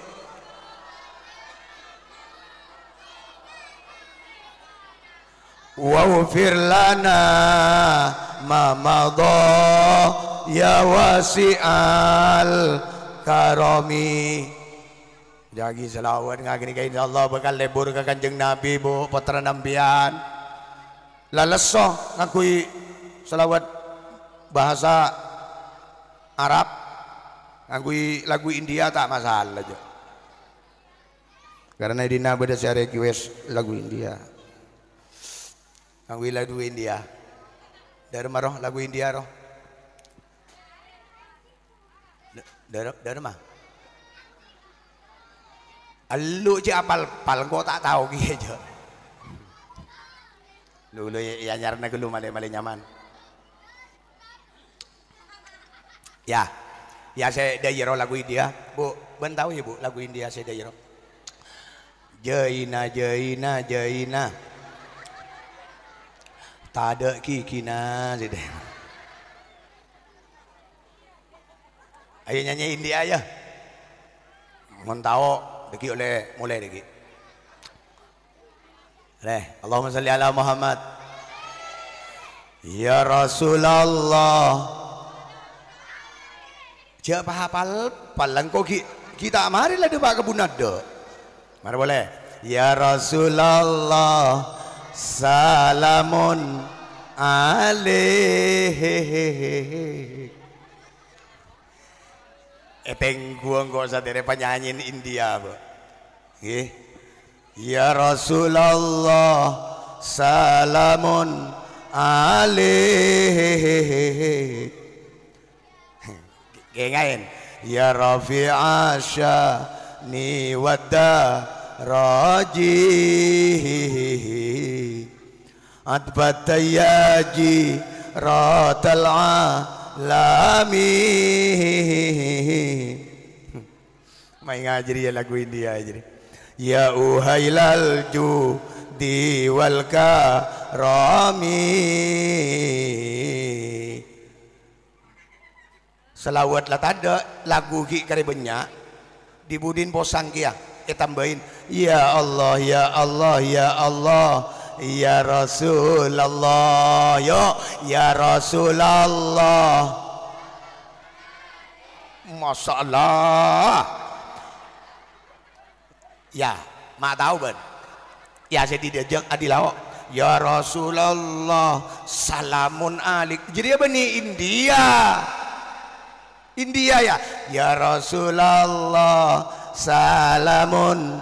waghfir lana ma madha ya wasi'al karami. Jagi selawat ngagini ka insyaallah bakal lebur ke Kanjeng Nabi bu putra nambian. Laleso ngakui selawat bahasa Arab, ngakui lagu India tak masalah aja. Karena di Nabi ada saya request lagu India. Ngakui lagu India. Dari mana roh lagu India roh? Dari dari mana? Lu je apal pal kau tak tahu gitu. Lu lu ya nyarna ke lu male-male nyaman. Ya, ya saya dairo lagu India, bu, ben tahu ya bu lagu India saya dairo. Jaina jaina jaina, tak ada kikina jadi. Ayo nyanyi India ya. Mau tahu, deki oleh mulai deki. Leh, Allahumma salli ala Muhammad. Ya Rasulullah. Siapa hafal palang kok kita mari lah debat kebun ada. Mari boleh. Ya Rasulullah salamun alaihi. Epeng gua enggak usah dari penyanyiin India, Bu. Nggih. Ya Rasulullah salamun alaihi. Gengain ya Rafi'a sya'ni wadda raji atbatayaji ratal alamin. Mai ngajri ya lagu India jadi. Ya uhailal judi wal karami. Selawat lah tada lagu ki kare banyak dibudin posang kia e tambahin ya Allah ya Allah ya Allah ya Rasulullah yo ya Rasulullah. Masalah ya mak tahu ben ya saya diajak adilawak ya Rasulullah salamun alik jadi apa nih India India ya ya Rasulullah salamun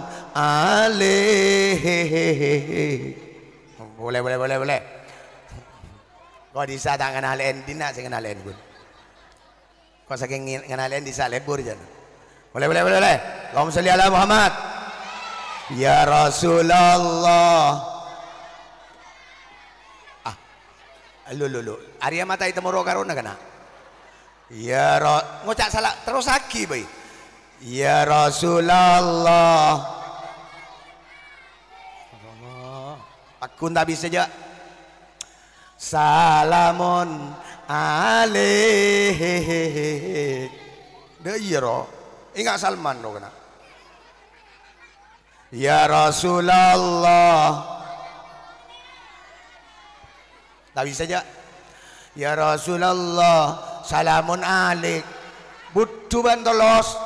alaihi. Boleh boleh boleh boleh. Kau bisa tak kenalin dina saya kenalin pun. Kau saking kenalin bisa lebur jangan. Boleh boleh boleh boleh. Allahumma sholli ala Muhammad. Ya Rasulullah. Ah, lu lu lu. Arya mata itu moro karuna kana. Ya Ra ngocak salah terus lagi baik. Ya Rasulullah. Aku tak bisa aja. Salamun alaihi. Dah iya ro. Ingat Salman ro kena. Ya Rasulullah. Tak bisa aja. Ya Rasulullah salamun alik butuh bantolos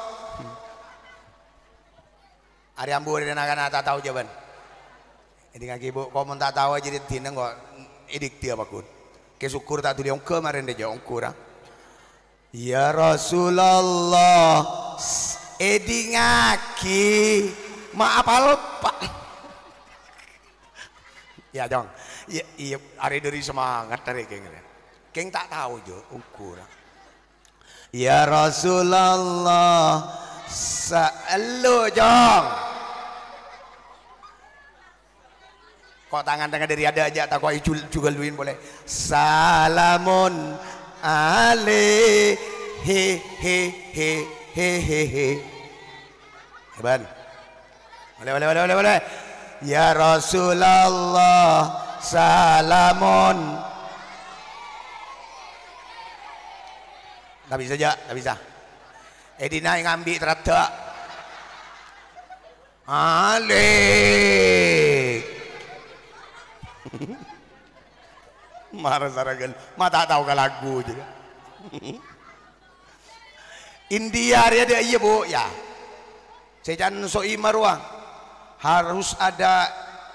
hari ambu dan akan tak tahu jawaban ini ngaki ibu kau tak tahu aja di tina kok edik dia bakun kesyukur tak tuh dia kemarin dia jauh kurang ya Rasulullah edik ngaki maaf lupa ya dong iya iya hari dari semangat dari kengnya Keng tak tahu jo ukur. Ya Rasulullah sa'alu jong. Kok tangan-tangan dari ada aja tak kau juga luin boleh. Salamun alaihi he he he he he he. Heban. Boleh boleh boleh boleh boleh. Ya Rasulullah salamun. Tak bisa aja, tak bisa. Edina yang ambil terata. Alik. Marah saragan, mata tahu ke lagu juga. India ada iya bu, ya. Sejan soi maruang harus ada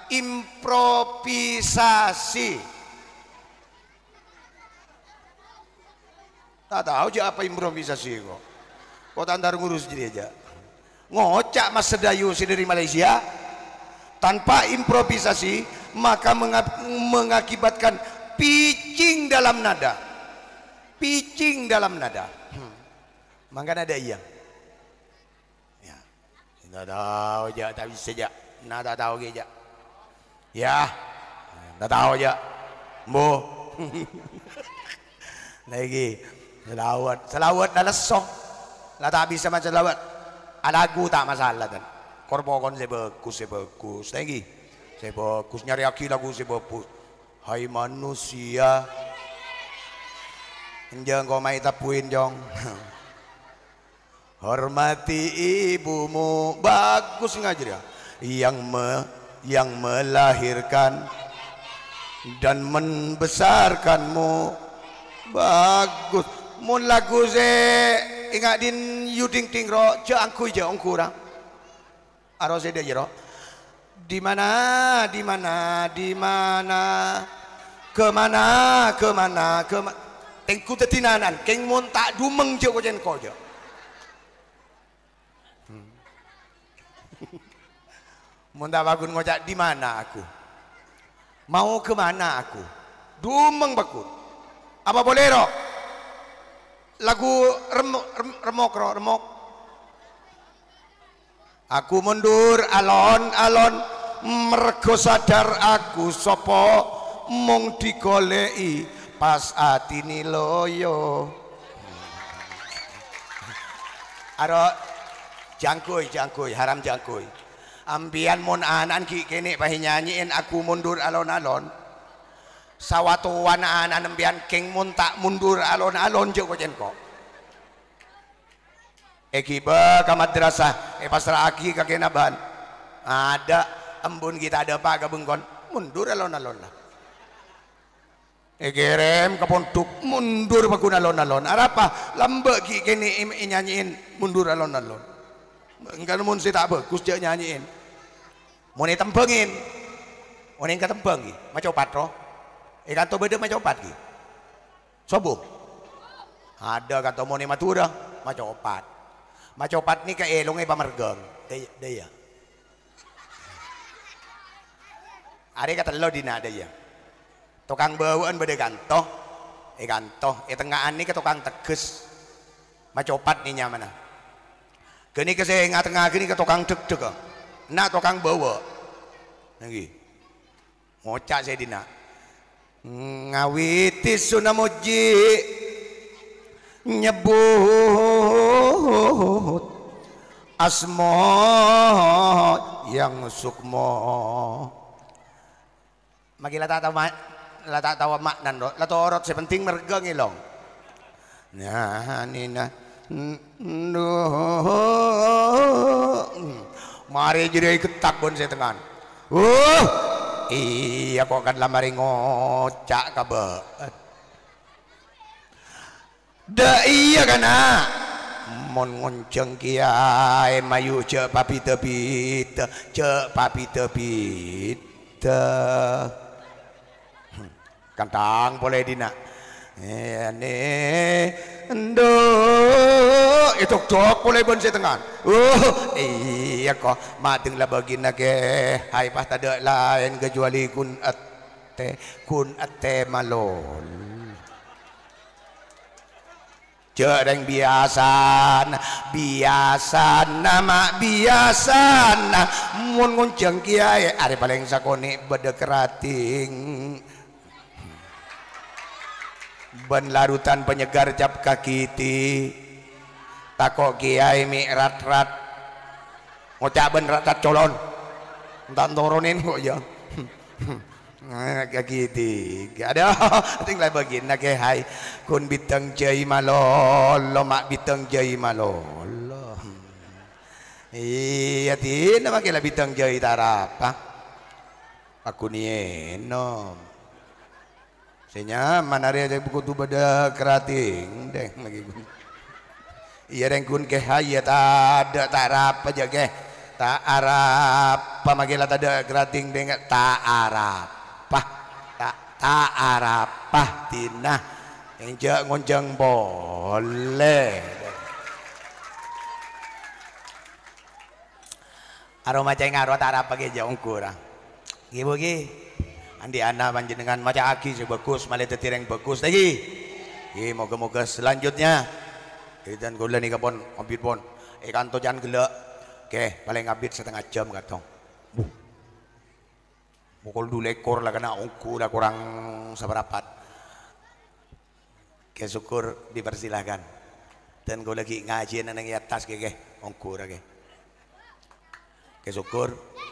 improvisasi. Tak tahu aja apa improvisasi kok. Kok tandar ngurus jadi aja. Ngocak Mas Sedayu si dari Malaysia tanpa improvisasi maka mengakibatkan pitching dalam nada. Pitching dalam nada. Hmm. Maka ada iya. Ya. Tak tahu aja tak bisa aja. Nah tak tahu aja. Ya. Tak tahu aja. Bo. Lagi. Selawat, selawat adalah song. Lah tak bisa macam selawat. Lagu tak masalah kan. Korbokon saya bagus, saya bagus. Lagi, saya bagus. Nyari aki lagu saya bagus. Hai manusia, jangan kau main tapuin jong. Hormati ibumu, bagus ngajar ya. Yang me, yang melahirkan dan membesarkanmu, bagus. Mun lagu ze ingat din yuding tingro je angku je ongkura aro ze dia jero di mana di mana di mana ke mana ke mana ke tengku tetinanan keng mun tak dumeng je kojen ko je mun tak bakun ngojak di mana aku mau ke mana aku dumeng bakun apa bolero lagu remok remok remok aku mundur alon alon mergo sadar aku sopo mung digoleki pas atine loyo. Aro jangkuy jangkuy haram jangkuy. Ambian mun anan ki kene pahe nyanyiin aku mundur alon-alon. Sawatuan anan ambian king mun tak mundur alon-alon jo kojen kok. Eki ba ka madrasah e pasrah aki ka kenaban. Ada embun kita ada pak kabengkon mundur alon-alon lah. Egerem ke pondok mundur pakun alon-alon. Arapa lambek ki kene nyanyiin mundur alon-alon. Engkau mun si tak bagus je nyanyiin. Mun tembengin. Mun ka tembeng ki macopat roh. E kanto beda macopat ki. Sobo. Ada kanto mun matura macopat. Macopat ni ka elong e pamargang. Daya daya. Are kata lo dina daya. Tukang bawaan beda gantoh, eh gantoh, eh tengahan ni ke tukang teges, macopat ni nyamana. Kini ke saya tengah kini ke tukang deg deg, nak tukang bawa, lagi, ngocak saya dina, ngawiti sunamoji, nyebut asmo yang sukmo, magila tatawa. La tak tahu maknan do la torot sepenting merga ngilong nah nina no mari jadi ketak bon saya tengan uh iya kok kan lamari ngocak kabe da iya kana mon ngonceng kiai mayu ce papi tebit ce papi tebit kantang boleh dina ini endo itu tok boleh bon setengah oh iya kok mateng lah bagina ke hai pas tak ada lain kecuali kun ate kun ate malol Jereng biasan biasan nama biasan mun ngunceng kiai are paling sakone bede kerating ben larutan penyegar cap kakiti takok kiai mi rat-rat ngocak ben rat-rat colon entar turunin kok ya kakiti ada tinggal bagian nak hai kun bitang jai malol mak bitang jai malol iya tin nama kela bitang jai tarapa aku ni no senya mana ada buku tu pada kerating deh lagi iya deng kun ke hai tak ada tarap aja ke tak arap pamagila tak ada kerating deng tak arap pah tak tak arap pah tina yang jak ngonjang boleh aroma ceng arwah tak arap pakai jauh kurang gibu gi andi anak panjenengan maca aki sebagus malah tetireng bagus lagi ye moga-moga selanjutnya dan gula ni kapon kompit pon ikan to jangan gelak oke paling ngabit setengah jam katong buh mukul dua ekor lah kena ongku dah kurang seperapat ke syukur dipersilakan dan gue lagi ngajian nang di atas ke ke ongku dah ke ke syukur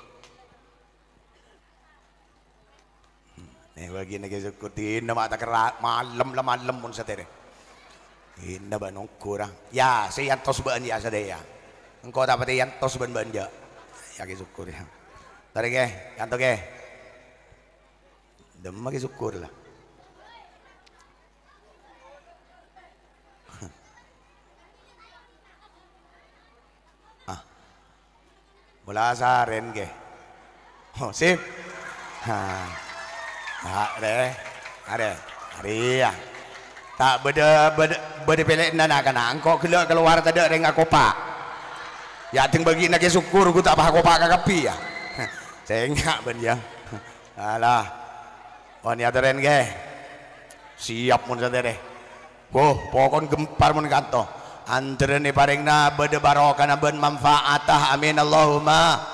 nih bagi nih ke syukur tina mata kerak malam lah malam pun setere tina ban ongku dah ya si yantos ban ya sadaya engkau dapat yantos ban ban ya ya ke syukur ya tarik ke yanto ke demam ke syukur lah ah bola saren ke oh sip ha tak deh ada hari ya tak beda beda beda pelek nana kana engkau keluar keluar tadi ada ngak kopak ya ting bagi nak ke syukur aku tak bah kopak kakapi ya saya ngak ben ya alah oh ni ada ke siap mun sadar deh oh pokon gempar mun kanto antara ni paring na bede barokah na ben manfaatah amin Allahumma